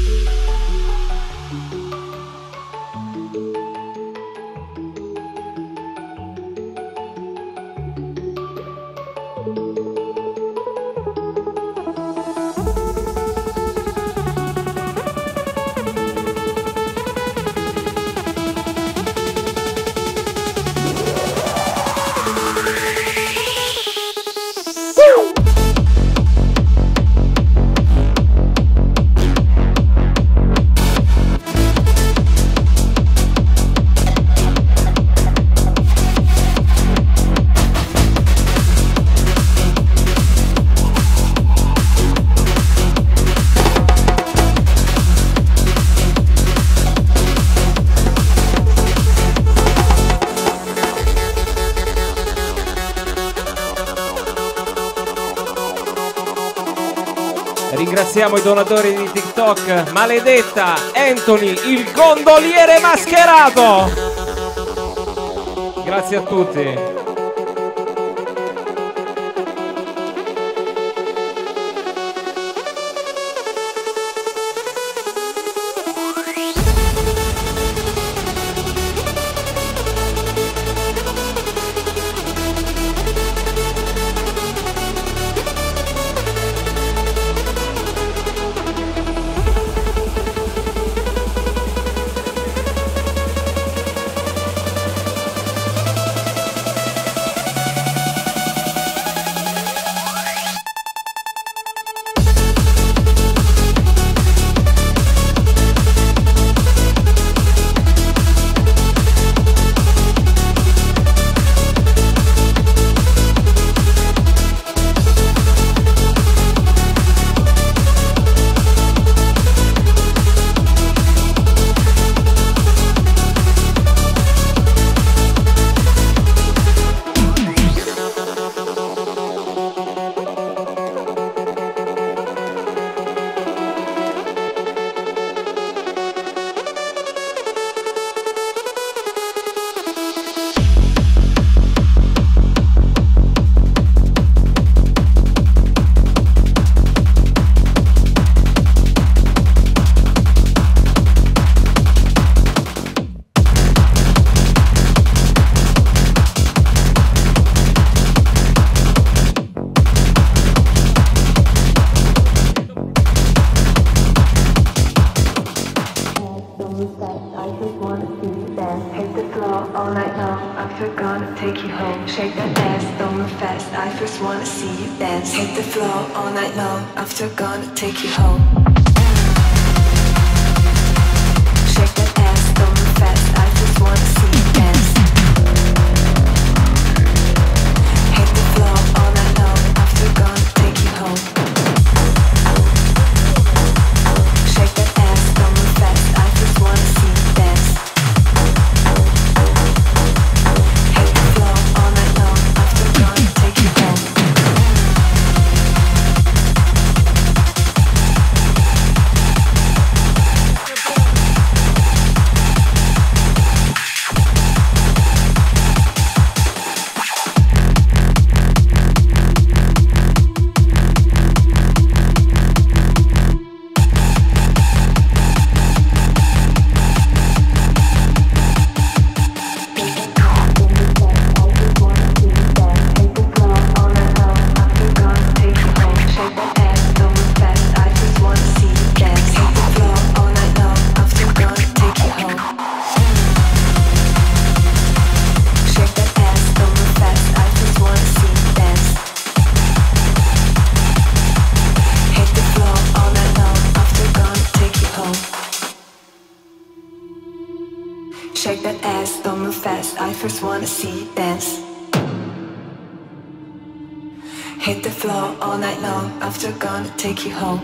Ringraziamo i donatori di TikTok. Maledetta Anthony, il gondoliere mascherato. Grazie a tutti. After gonna take you home. Shake that ass, don't move fast. I just wanna see you dance. Hit the floor all night long. After gonna take you home. Shake that ass, don't move fast. I just wanna see you dance. Hit the floor all night long. After gonna take you home. Hit the floor all night long. After gonna take you home.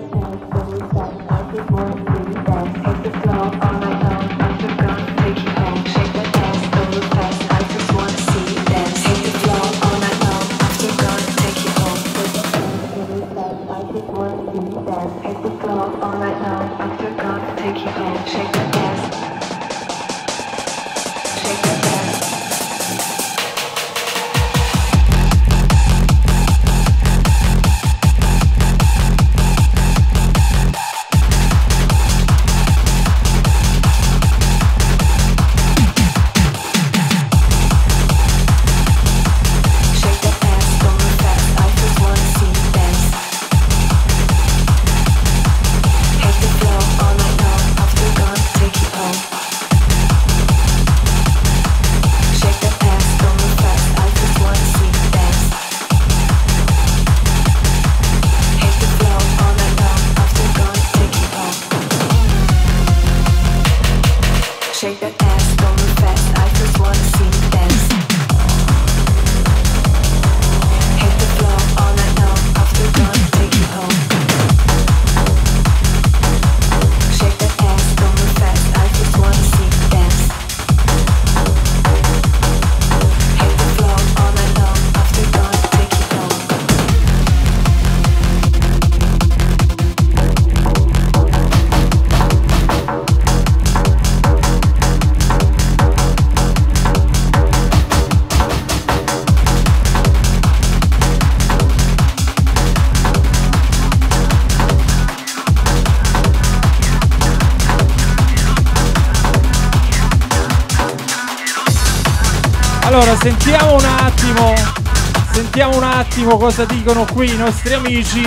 Allora, sentiamo un attimo, sentiamo un attimo cosa dicono qui i nostri amici.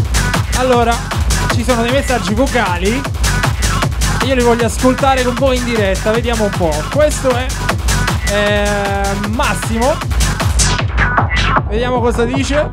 Allora, ci sono dei messaggi vocali e io li voglio ascoltare con voi in diretta, vediamo un po'. Questo è eh, Massimo. Vediamo cosa dice.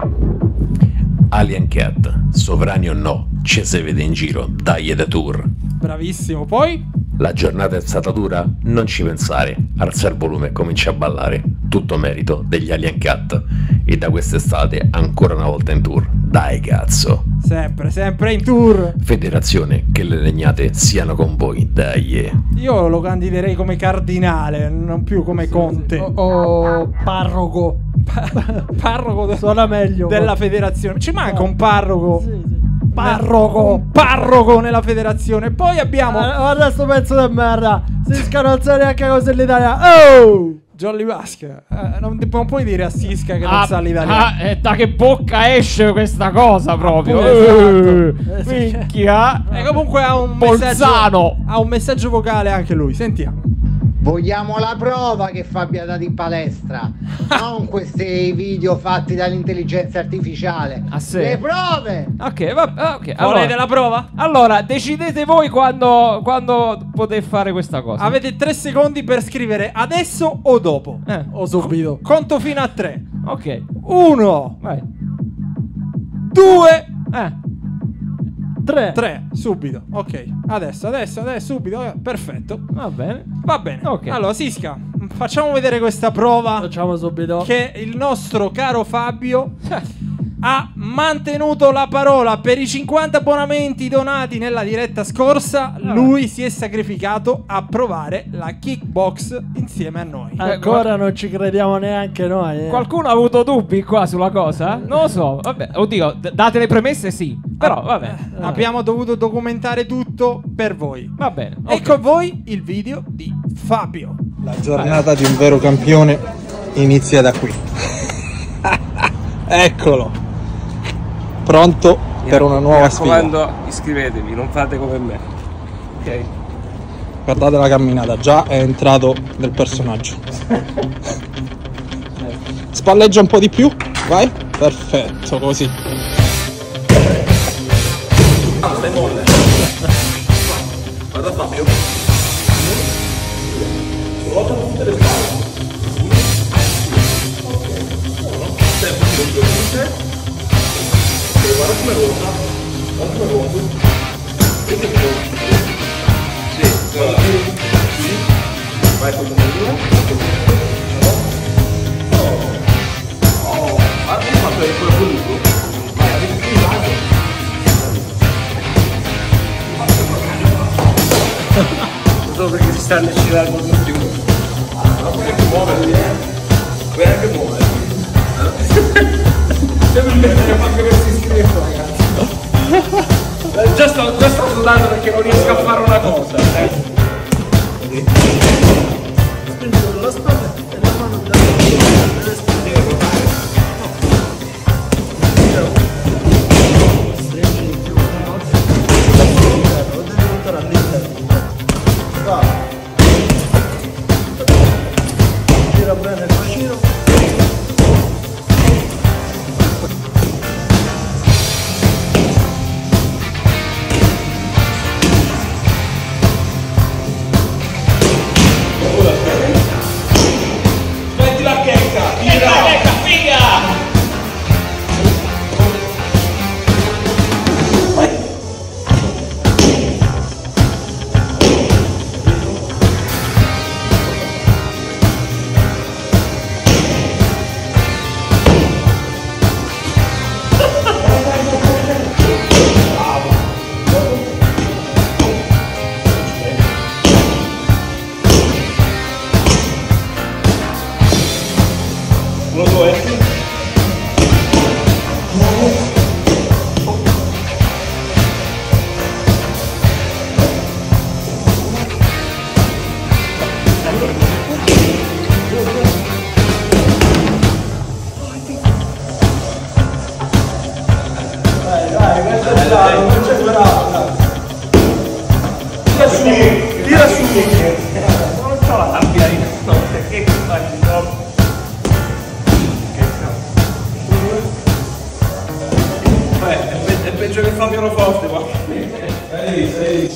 Alien Cat, sovrani o no, ci si vede in giro, dai da tour. Bravissimo, poi? La giornata è stata dura? Non ci pensare, alza il volume e comincia a ballare. Tutto merito degli Alien Cat. E da quest'estate ancora una volta in tour. Dai cazzo. Sempre, sempre in tour. Federazione, che le legnate siano con voi, dai. Io lo candiderei come cardinale, non più come sì, conte. Sì. O, o parroco. Parroco de- suona meglio della federazione. Ci manca un parroco. Sì, sì. Parroco. Un parroco nella federazione. Poi abbiamo eh, guarda sto pezzo di merda. Sisca non sa neanche cosa è l'Italia. Oh, Jolly Vasca, eh, non, non puoi dire a Sisca che non ah, sa l'italiano. Ah, eh, da che bocca esce questa cosa proprio. Ah, esatto. eh, minchia. E comunque ha un messaggio, ha un messaggio vocale anche lui. Sentiamo. Vogliamo la prova che Fabio è andato in palestra, non questi video fatti dall'intelligenza artificiale. Ah, sì? Le prove! Ok, vabbè, ok. Allora, volete la prova? Allora, decidete voi quando, quando potete fare questa cosa. Avete tre secondi per scrivere adesso o dopo. Eh. O subito. Conto fino a tre. Ok. Uno. Vai. Due. Eh. Tre. Tre, subito. Ok. Adesso, adesso, adesso, subito. Perfetto. Va bene. Va bene. Ok. Allora, Sisca, facciamo vedere questa prova. Facciamo subito. Che il nostro caro Fabio ha mantenuto la parola. Per i cinquanta abbonamenti donati nella diretta scorsa, ah. lui si è sacrificato a provare la kickbox insieme a noi. Ancora eh, non ci crediamo neanche noi. Eh. Qualcuno ha avuto dubbi qua sulla cosa? Non lo so. Vabbè, oddio, d- date le premesse, sì. Però, vabbè. Eh, abbiamo dovuto documentare tutto per voi. Va bene. Okay. Ecco a voi il video di Fabio. La giornata di un vero campione inizia da qui. Eccolo. Pronto per una nuova sfida. Mi raccomando, iscrivetevi, non fate come me. Ok? Guardate la camminata, già è entrato nel personaggio. Spalleggia un po' di più, vai. Perfetto, così. Ah, stai molle. Guarda Fabio. Ruota tutte le spalle. Ok. Sempre più veloce. Guarda come ruota, guarda come ruota. Vedi che sì, guarda, sì. Vai con il numero. Oh, oh, guarda, ho fatto il stanno uscendo col computer. Ah, puoi anche muoverli, eh? Puoi anche muoverli. Devo mettere anche questi iscritti, ragazzi. Già sto, già sto sudando perché non riesco a fare una cosa. Eh. Spingi con la spalla e la mano della deve spingere. Stringi più all'interno, devi buttare all'interno. Bravo. Gira bene il bacino. Metti la checca, Ecca, ecca, figa! Uno, due. Dai, dai, questo è bravo, non c'è bravo, dai. Tira su, tira su. Non so la rabbia di notte, che fai di notte? È, pe- è peggio che fa pianoforte, ma. Ehi, ehi.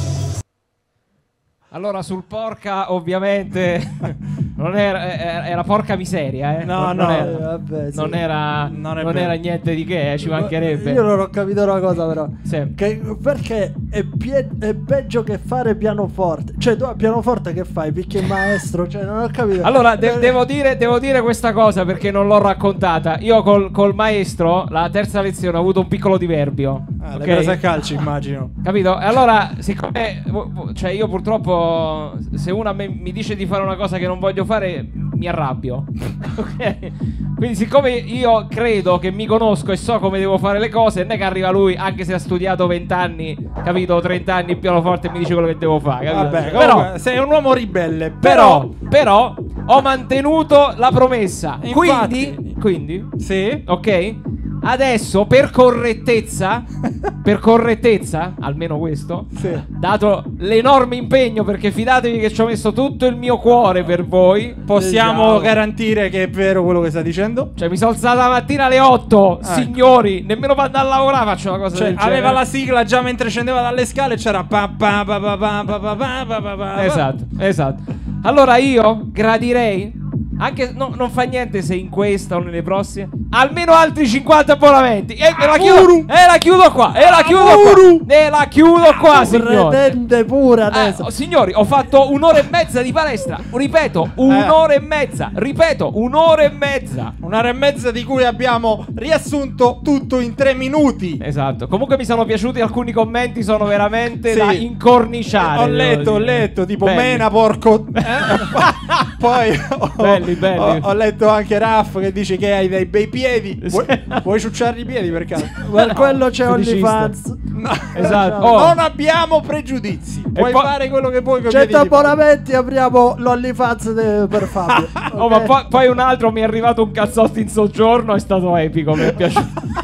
Allora sul porca ovviamente non era, era, era porca miseria, eh. No, non, no, non era, Eh, vabbè, sì. non era, Non è non vero. era niente di che, eh, ci mancherebbe. Io non ho capito una cosa però. Sì. Che, perché è, pie- è peggio che fare pianoforte. Cioè tu a pianoforte che fai? Picchi il maestro? Cioè non ho capito. Allora de- Eh, devo, dire, devo dire questa cosa perché non l'ho raccontata. Io col, col maestro la terza lezione ho avuto un piccolo diverbio. Ah, ok? l'hai presa a calci, immagino. Capito? E allora, siccome cioè io purtroppo se uno a me mi dice di fare una cosa che non voglio fare, mi arrabbio. Ok? Quindi siccome io credo che mi conosco e so come devo fare le cose, non è che arriva lui, anche se ha studiato venti anni, capito, trenta anni il pianoforte e mi dice quello che devo fare, capito? Vabbè, Però comunque, sei un uomo ribelle. però, Però, però ho mantenuto la promessa. Infatti- Quindi, quindi, sì. ok? Adesso per correttezza, per correttezza, almeno questo, Sì. dato l'enorme impegno, perché fidatevi che ci ho messo tutto il mio cuore per voi, Possiamo Esatto. garantire che è vero quello che sta dicendo? cioè mi sono alzato la mattina alle otto, signori, nemmeno per andare a lavorare faccio una cosa Cioè, del genere. aveva la sigla già mentre scendeva dalle scale e c'era pa pa pa pa pa pa pa pa pa pa pa. Esatto, esatto. Allora io gradirei, anche no, non fa niente se in questa o nelle prossime, almeno altri cinquanta abbonamenti. E me la chiudo, e la chiudo qua, e la chiudo qua, e la chiudo qua, signori. Pretende pure adesso. Eh, oh, signori, ho fatto un'ora e mezza di palestra. Ripeto, un'ora e mezza. Ripeto, un'ora e mezza. Un'ora e mezza di cui abbiamo riassunto tutto in tre minuti. Esatto. Comunque mi sono piaciuti alcuni commenti, sono veramente Sì. da incorniciare. Ho devo letto, ho dire. letto, tipo Belli. mena porco. Eh? Poi ho, Belli, belli. Ho, ho letto anche Raff che dice che hai dei bei piedi. Vuoi, vuoi ciucciare i piedi per caso? Per quello c'è feticista. OnlyFans. No. Esatto. Oh. Non abbiamo pregiudizi. Puoi poi- fare quello che vuoi con i cento piedi di palla. abbonamenti apriamo l'OnlyFans de- per Fabio. Oh, Ok? ma poi, poi un altro mi è arrivato un cazzotto in soggiorno, è stato epico, mi è piaciuto.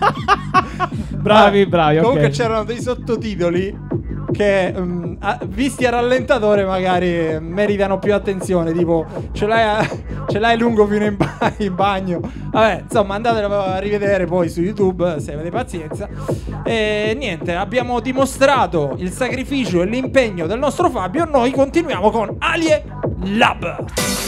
Bravi, Ah, bravi, ok. Comunque c'erano dei sottotitoli che mm, a- visti a rallentatore magari eh, meritano più attenzione, tipo ce l'hai, a- ce l'hai lungo fino in, ba- in bagno. Vabbè, insomma, andatelo a rivedere poi su YouTube se avete pazienza. E niente, abbiamo dimostrato il sacrificio e l'impegno del nostro Fabio. Noi continuiamo con Alien Lab.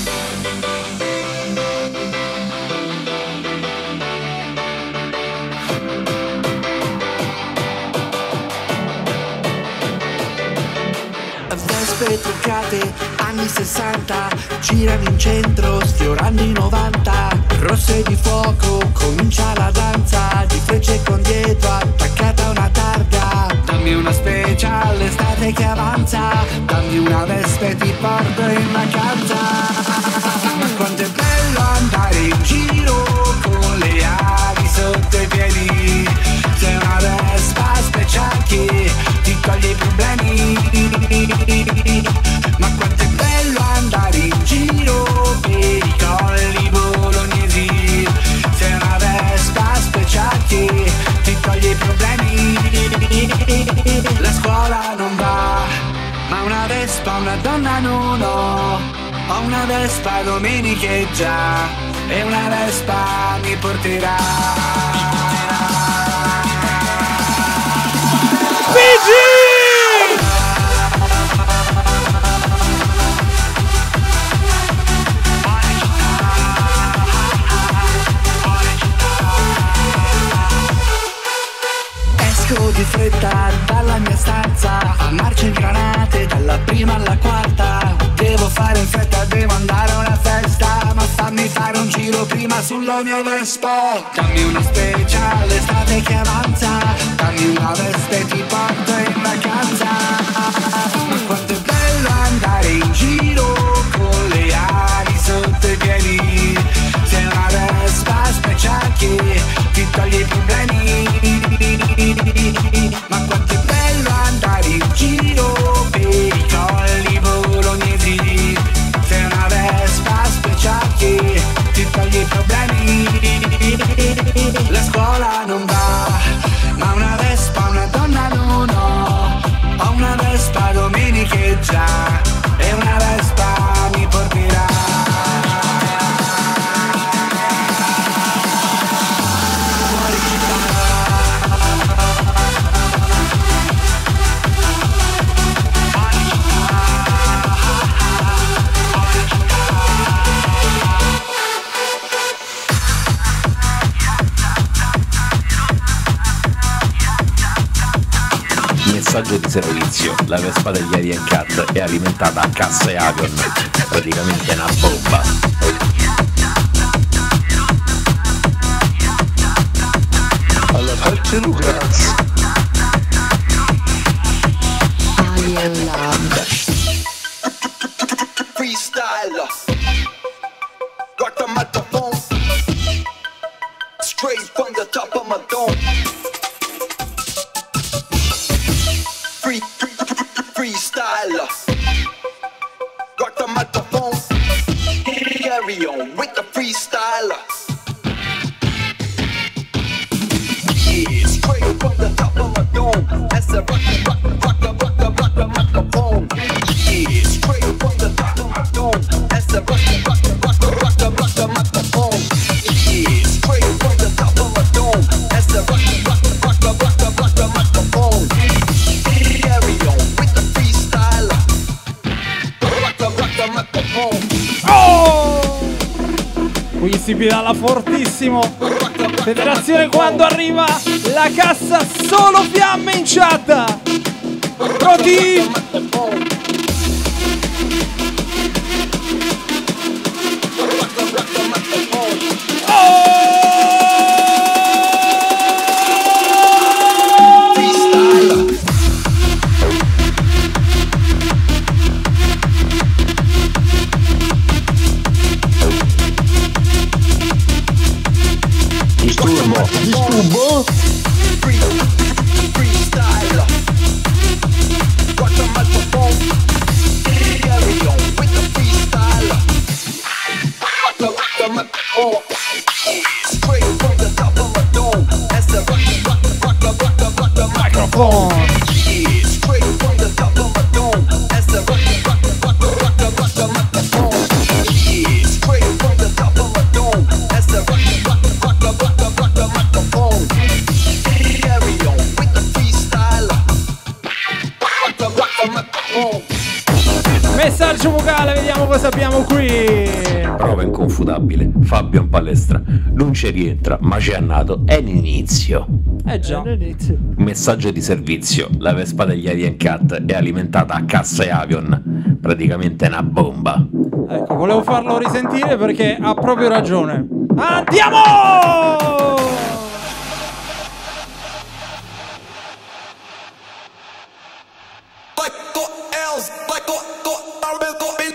Vespe truccate, anni sessanta, girano in centro, sfiorando i novanta. Rosse di fuoco, comincia la danza, di frecce con dietro, attaccata una targa. Dammi una special, estate che avanza, dammi una vespe tipo porto in vacanza. Ma quanto è bello andare in giro con le ali sotto i piedi. Sei una Vespa speciale, ti toglie i problemi. Ma quanto è bello andare in giro per i colli bolognesi. Sei una Vespa speciale, ti toglie i problemi. La scuola non va, ma una Vespa, una donna non ho. Ho una Vespa domenicheggia e una Vespa mi porterà. Esco di fretta dalla mia stanza, a marcia in granate dalla prima alla quarta. Devo fare in fretta, devo andare a una festa, ma fammi fare un giro prima sulla mia Vespa. Dammi una speciale estate che avanza, dammi una veste e ti porto in vacanza. Ma quanto è bello andare in giro con le ali sotto i piedi. Sei una Vespa speciale che ti toglie i problemi. Ma quanto è bello andare in giro per i colli bolognesi. Sei una Vespa speciale che ti toglie i problemi. La scuola non va, ma una Vespa, una donna non ho. Ho una Vespa domenicheggia e una Vespa mi porterà. Messaggio di servizio: la Vespa degli Alien Cat è alimentata a cassa e avion, praticamente una bomba. Alla faccia Lucas. Alien Lab. Freestyle. Rock the microphone. Straight from the top of my dome. Free, free, freestyle. Rock the microphone. Carry on with the freestyle. Yeah, straight from the top of my dome. As I rock, rock, rock, rock, rock, rock, rock the microphone. Yeah, straight from the top of my dome. As I rock, rock, rock, rock, rock, rock the microphone. Yeah, straight from the top of my dome. As I rock, rock, rock, rock, rock, rock the microphone. Carry on with the freestyle. Rock the, rock the microphone. Oh! Qui si pedala fortissimo. Federazione, quando arriva la cassa, solo fiamme in chat. Pronti? Disturbo, disturbo. Freestyle. Rock the microphone. Carry on with the freestyle. Rock the, rock the microphone. Straight from the top of my dome. As the rock, rock, rock, rock, rock, rock, rock the microphone. Yeah, straight from the top of my dome. As the rock, rock, rock, rock, rock, rock the microphone. Yeah, straight from the top of my dome. As the rock, rock, rock, rock, rock, rock the microphone. Carry on with the freestyle. Rock the, rock the microphone. Messaggio vocale, vediamo cosa abbiamo qui. Prova inconfutabile, Fabio in palestra. Non ci rientra, ma ci è andato. È l'inizio. Eh già. Messaggio di servizio: la Vespa degli Alien Cat è alimentata a cassa e avion, praticamente una bomba. Ecco, volevo farlo risentire perché ha proprio ragione. Andiamo! Like the L's, like the, the, the, the,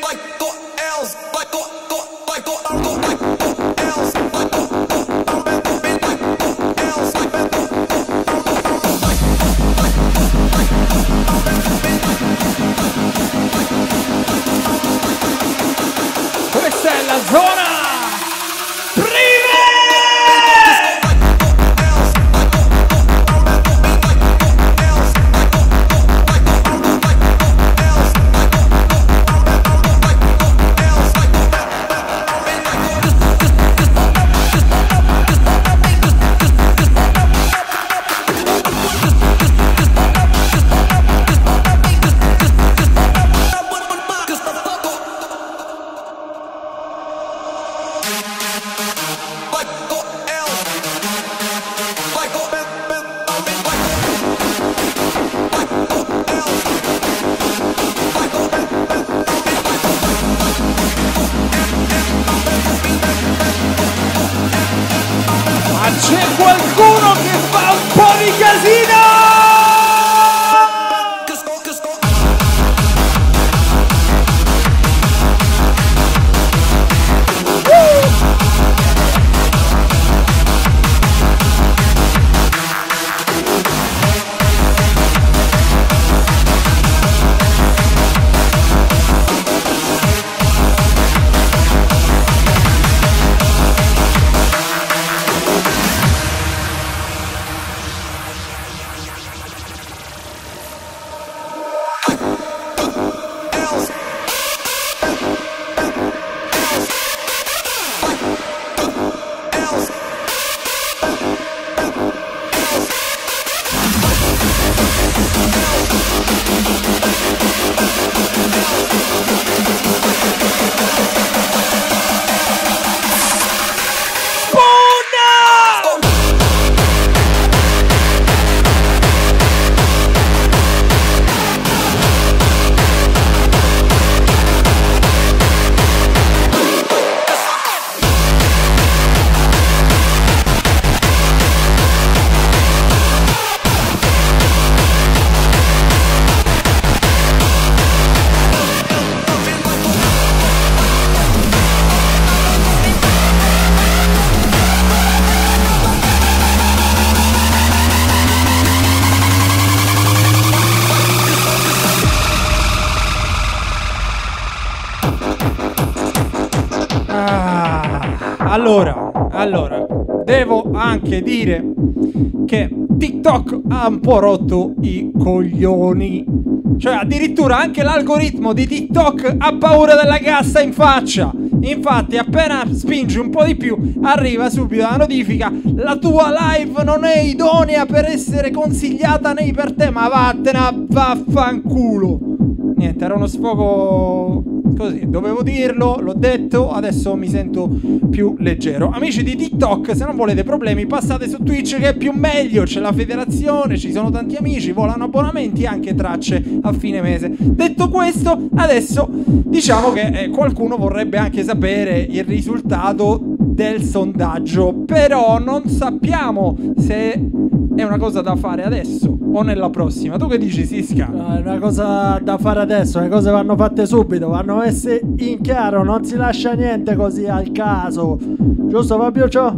Allora, allora, devo anche dire che TikTok ha un po' rotto i coglioni. Cioè, addirittura anche l'algoritmo di TikTok ha paura della cassa in faccia. Infatti, appena spingi un po' di più, arriva subito la notifica: la tua live non è idonea per essere consigliata nei per te. Ma vattene a vaffanculo. Niente, era uno sfogo così, dovevo dirlo, l'ho detto, adesso mi sento più leggero. Amici di TikTok, se non volete problemi, passate su Twitch che è più meglio, c'è la federazione, ci sono tanti amici, volano abbonamenti e anche tracce a fine mese. Detto questo, adesso diciamo che eh, qualcuno vorrebbe anche sapere il risultato del sondaggio, però non sappiamo se è una cosa da fare adesso o nella prossima. Tu che dici, Sisca? No, è una cosa da fare adesso, le cose vanno fatte subito, vanno messe in chiaro, non si lascia niente così al caso. Giusto, Fabio? Ciò?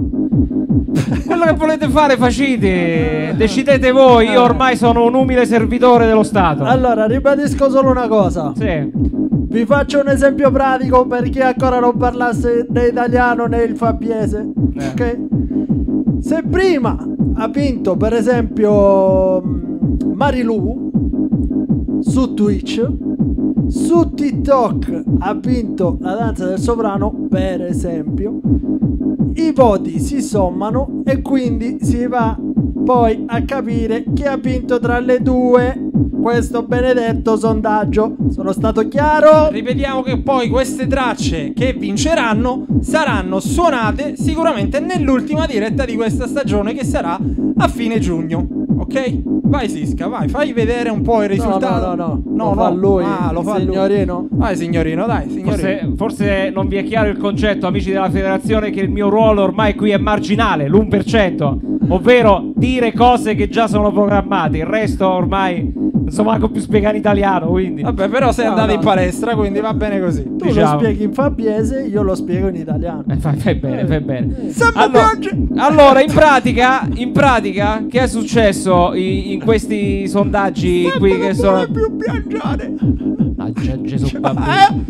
Quello che volete fare facite, decidete voi, io ormai sono un umile servitore dello Stato. Allora, ribadisco solo una cosa. Sì. Vi faccio un esempio pratico per chi ancora non parlasse né italiano né il fabiese. Eh. Ok? Se prima ha vinto per esempio Marilu su Twitch, su TikTok ha vinto la danza del sovrano per esempio, i voti si sommano e quindi si va poi a capire chi ha vinto tra le due questo benedetto sondaggio. Sono stato chiaro? Ripetiamo che poi queste tracce che vinceranno saranno suonate sicuramente nell'ultima diretta di questa stagione, che sarà a fine giugno. Ok? Vai Sisca, vai, fai vedere un po' il risultato. No, no, no, no, lo fa no. lui, Ah, lo fa signorino. lui. Vai signorino, dai, signorino. Forse, forse non vi è chiaro il concetto, amici della federazione, che il mio ruolo ormai qui è marginale, l'uno per cento, ovvero dire cose che già sono programmate. Il resto ormai non so manco più spiegare in italiano, quindi. Vabbè, però sei No, andato no. in palestra, quindi va bene così. Tu Diciamo. lo spieghi in fabiese, io lo spiego in italiano. Eh, fai, fai bene, fai bene. Sembra Allora, pioggia. allora, in pratica, in pratica, che è successo in, in questi sondaggi qui che sono. più piangere. Ah, Ge- Gesù bambino.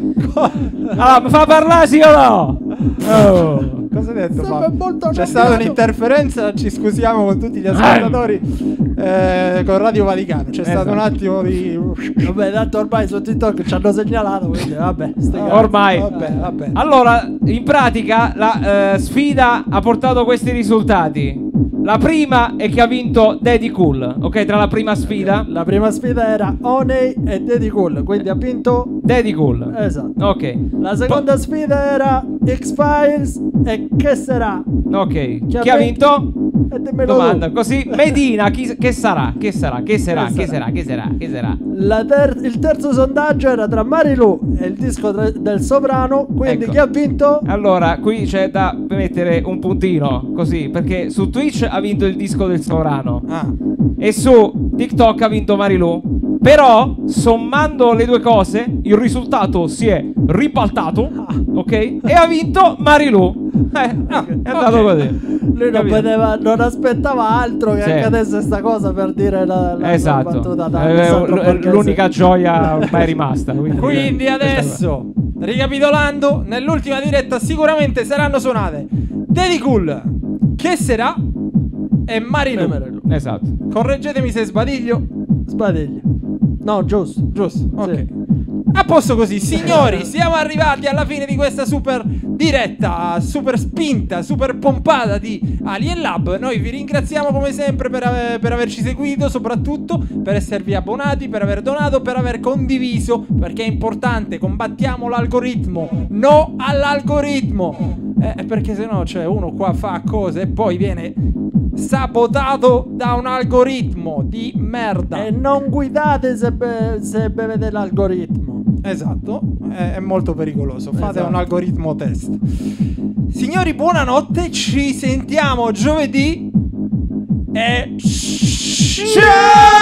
Eh? Allora, mi fa parlare sì o no? Oh. Cosa hai detto, Sembra Fabio? molto C'è arrabbiato. stata un'interferenza, ci scusiamo con tutti gli ascoltatori eh, con Radio Vaticano. C'è stato un attimo di. Vabbè, tanto ormai su TikTok ci hanno segnalato, quindi vabbè. ste cazzo. Ormai. Vabbè, vabbè. Allora, in pratica, la eh, sfida ha portato questi risultati. La prima è che ha vinto Daddy Cool, ok? Tra la prima sfida, La prima sfida era Oney e Daddy Cool, quindi ha vinto. Daddy Cool. Esatto. Ok, La seconda sfida era X-Files e che sarà? ok. Chi ha Chi ha vinto? E dimmelo Domanda, tu. così. Medina, chi, che sarà? Che sarà? Che sarà? Che Che sarà? sarà? Che sarà? Che sarà? La ter- il terzo sondaggio era tra Marilu e il disco tra- del sovrano, quindi Ecco. chi ha vinto? Allora, qui c'è da mettere un puntino, così, perché su Twitch ha vinto il disco del sovrano Ah. e su TikTok ha vinto Marilu. Però, sommando le due cose, il risultato si è ribaltato, ok? E ha vinto Marilu. Eh, no, è andato ok. così. Lui non, Capito? vedeva, non aspettava altro che Sì. accadesse sta cosa per dire la, la Esatto. battuta da Eh, Alessandro l- Borghese. l'unica gioia ormai rimasta. Quindi, Quindi adesso, ricapitolando, nell'ultima diretta sicuramente saranno suonate Daddy Cool, Che sarà e Marilu. Esatto. Correggetemi se sbadiglio. Sbadiglio. No, giusto. Giusto, ok. Sì. A posto così, signori, siamo arrivati alla fine di questa super diretta super spinta, super pompata di Alien Lab. Noi vi ringraziamo come sempre per, ave- per averci seguito, soprattutto per esservi abbonati, per aver donato, per aver condiviso, perché è importante. Combattiamo l'algoritmo, no all'algoritmo, eh, perché sennò c'è uno qua fa cose e poi viene sabotato da un algoritmo di merda. E non guidate se, be- se bevete l'algoritmo. Esatto, è, è molto pericoloso. Fate Esatto. un algoritmo test. Signori, buonanotte, ci sentiamo giovedì e ciao!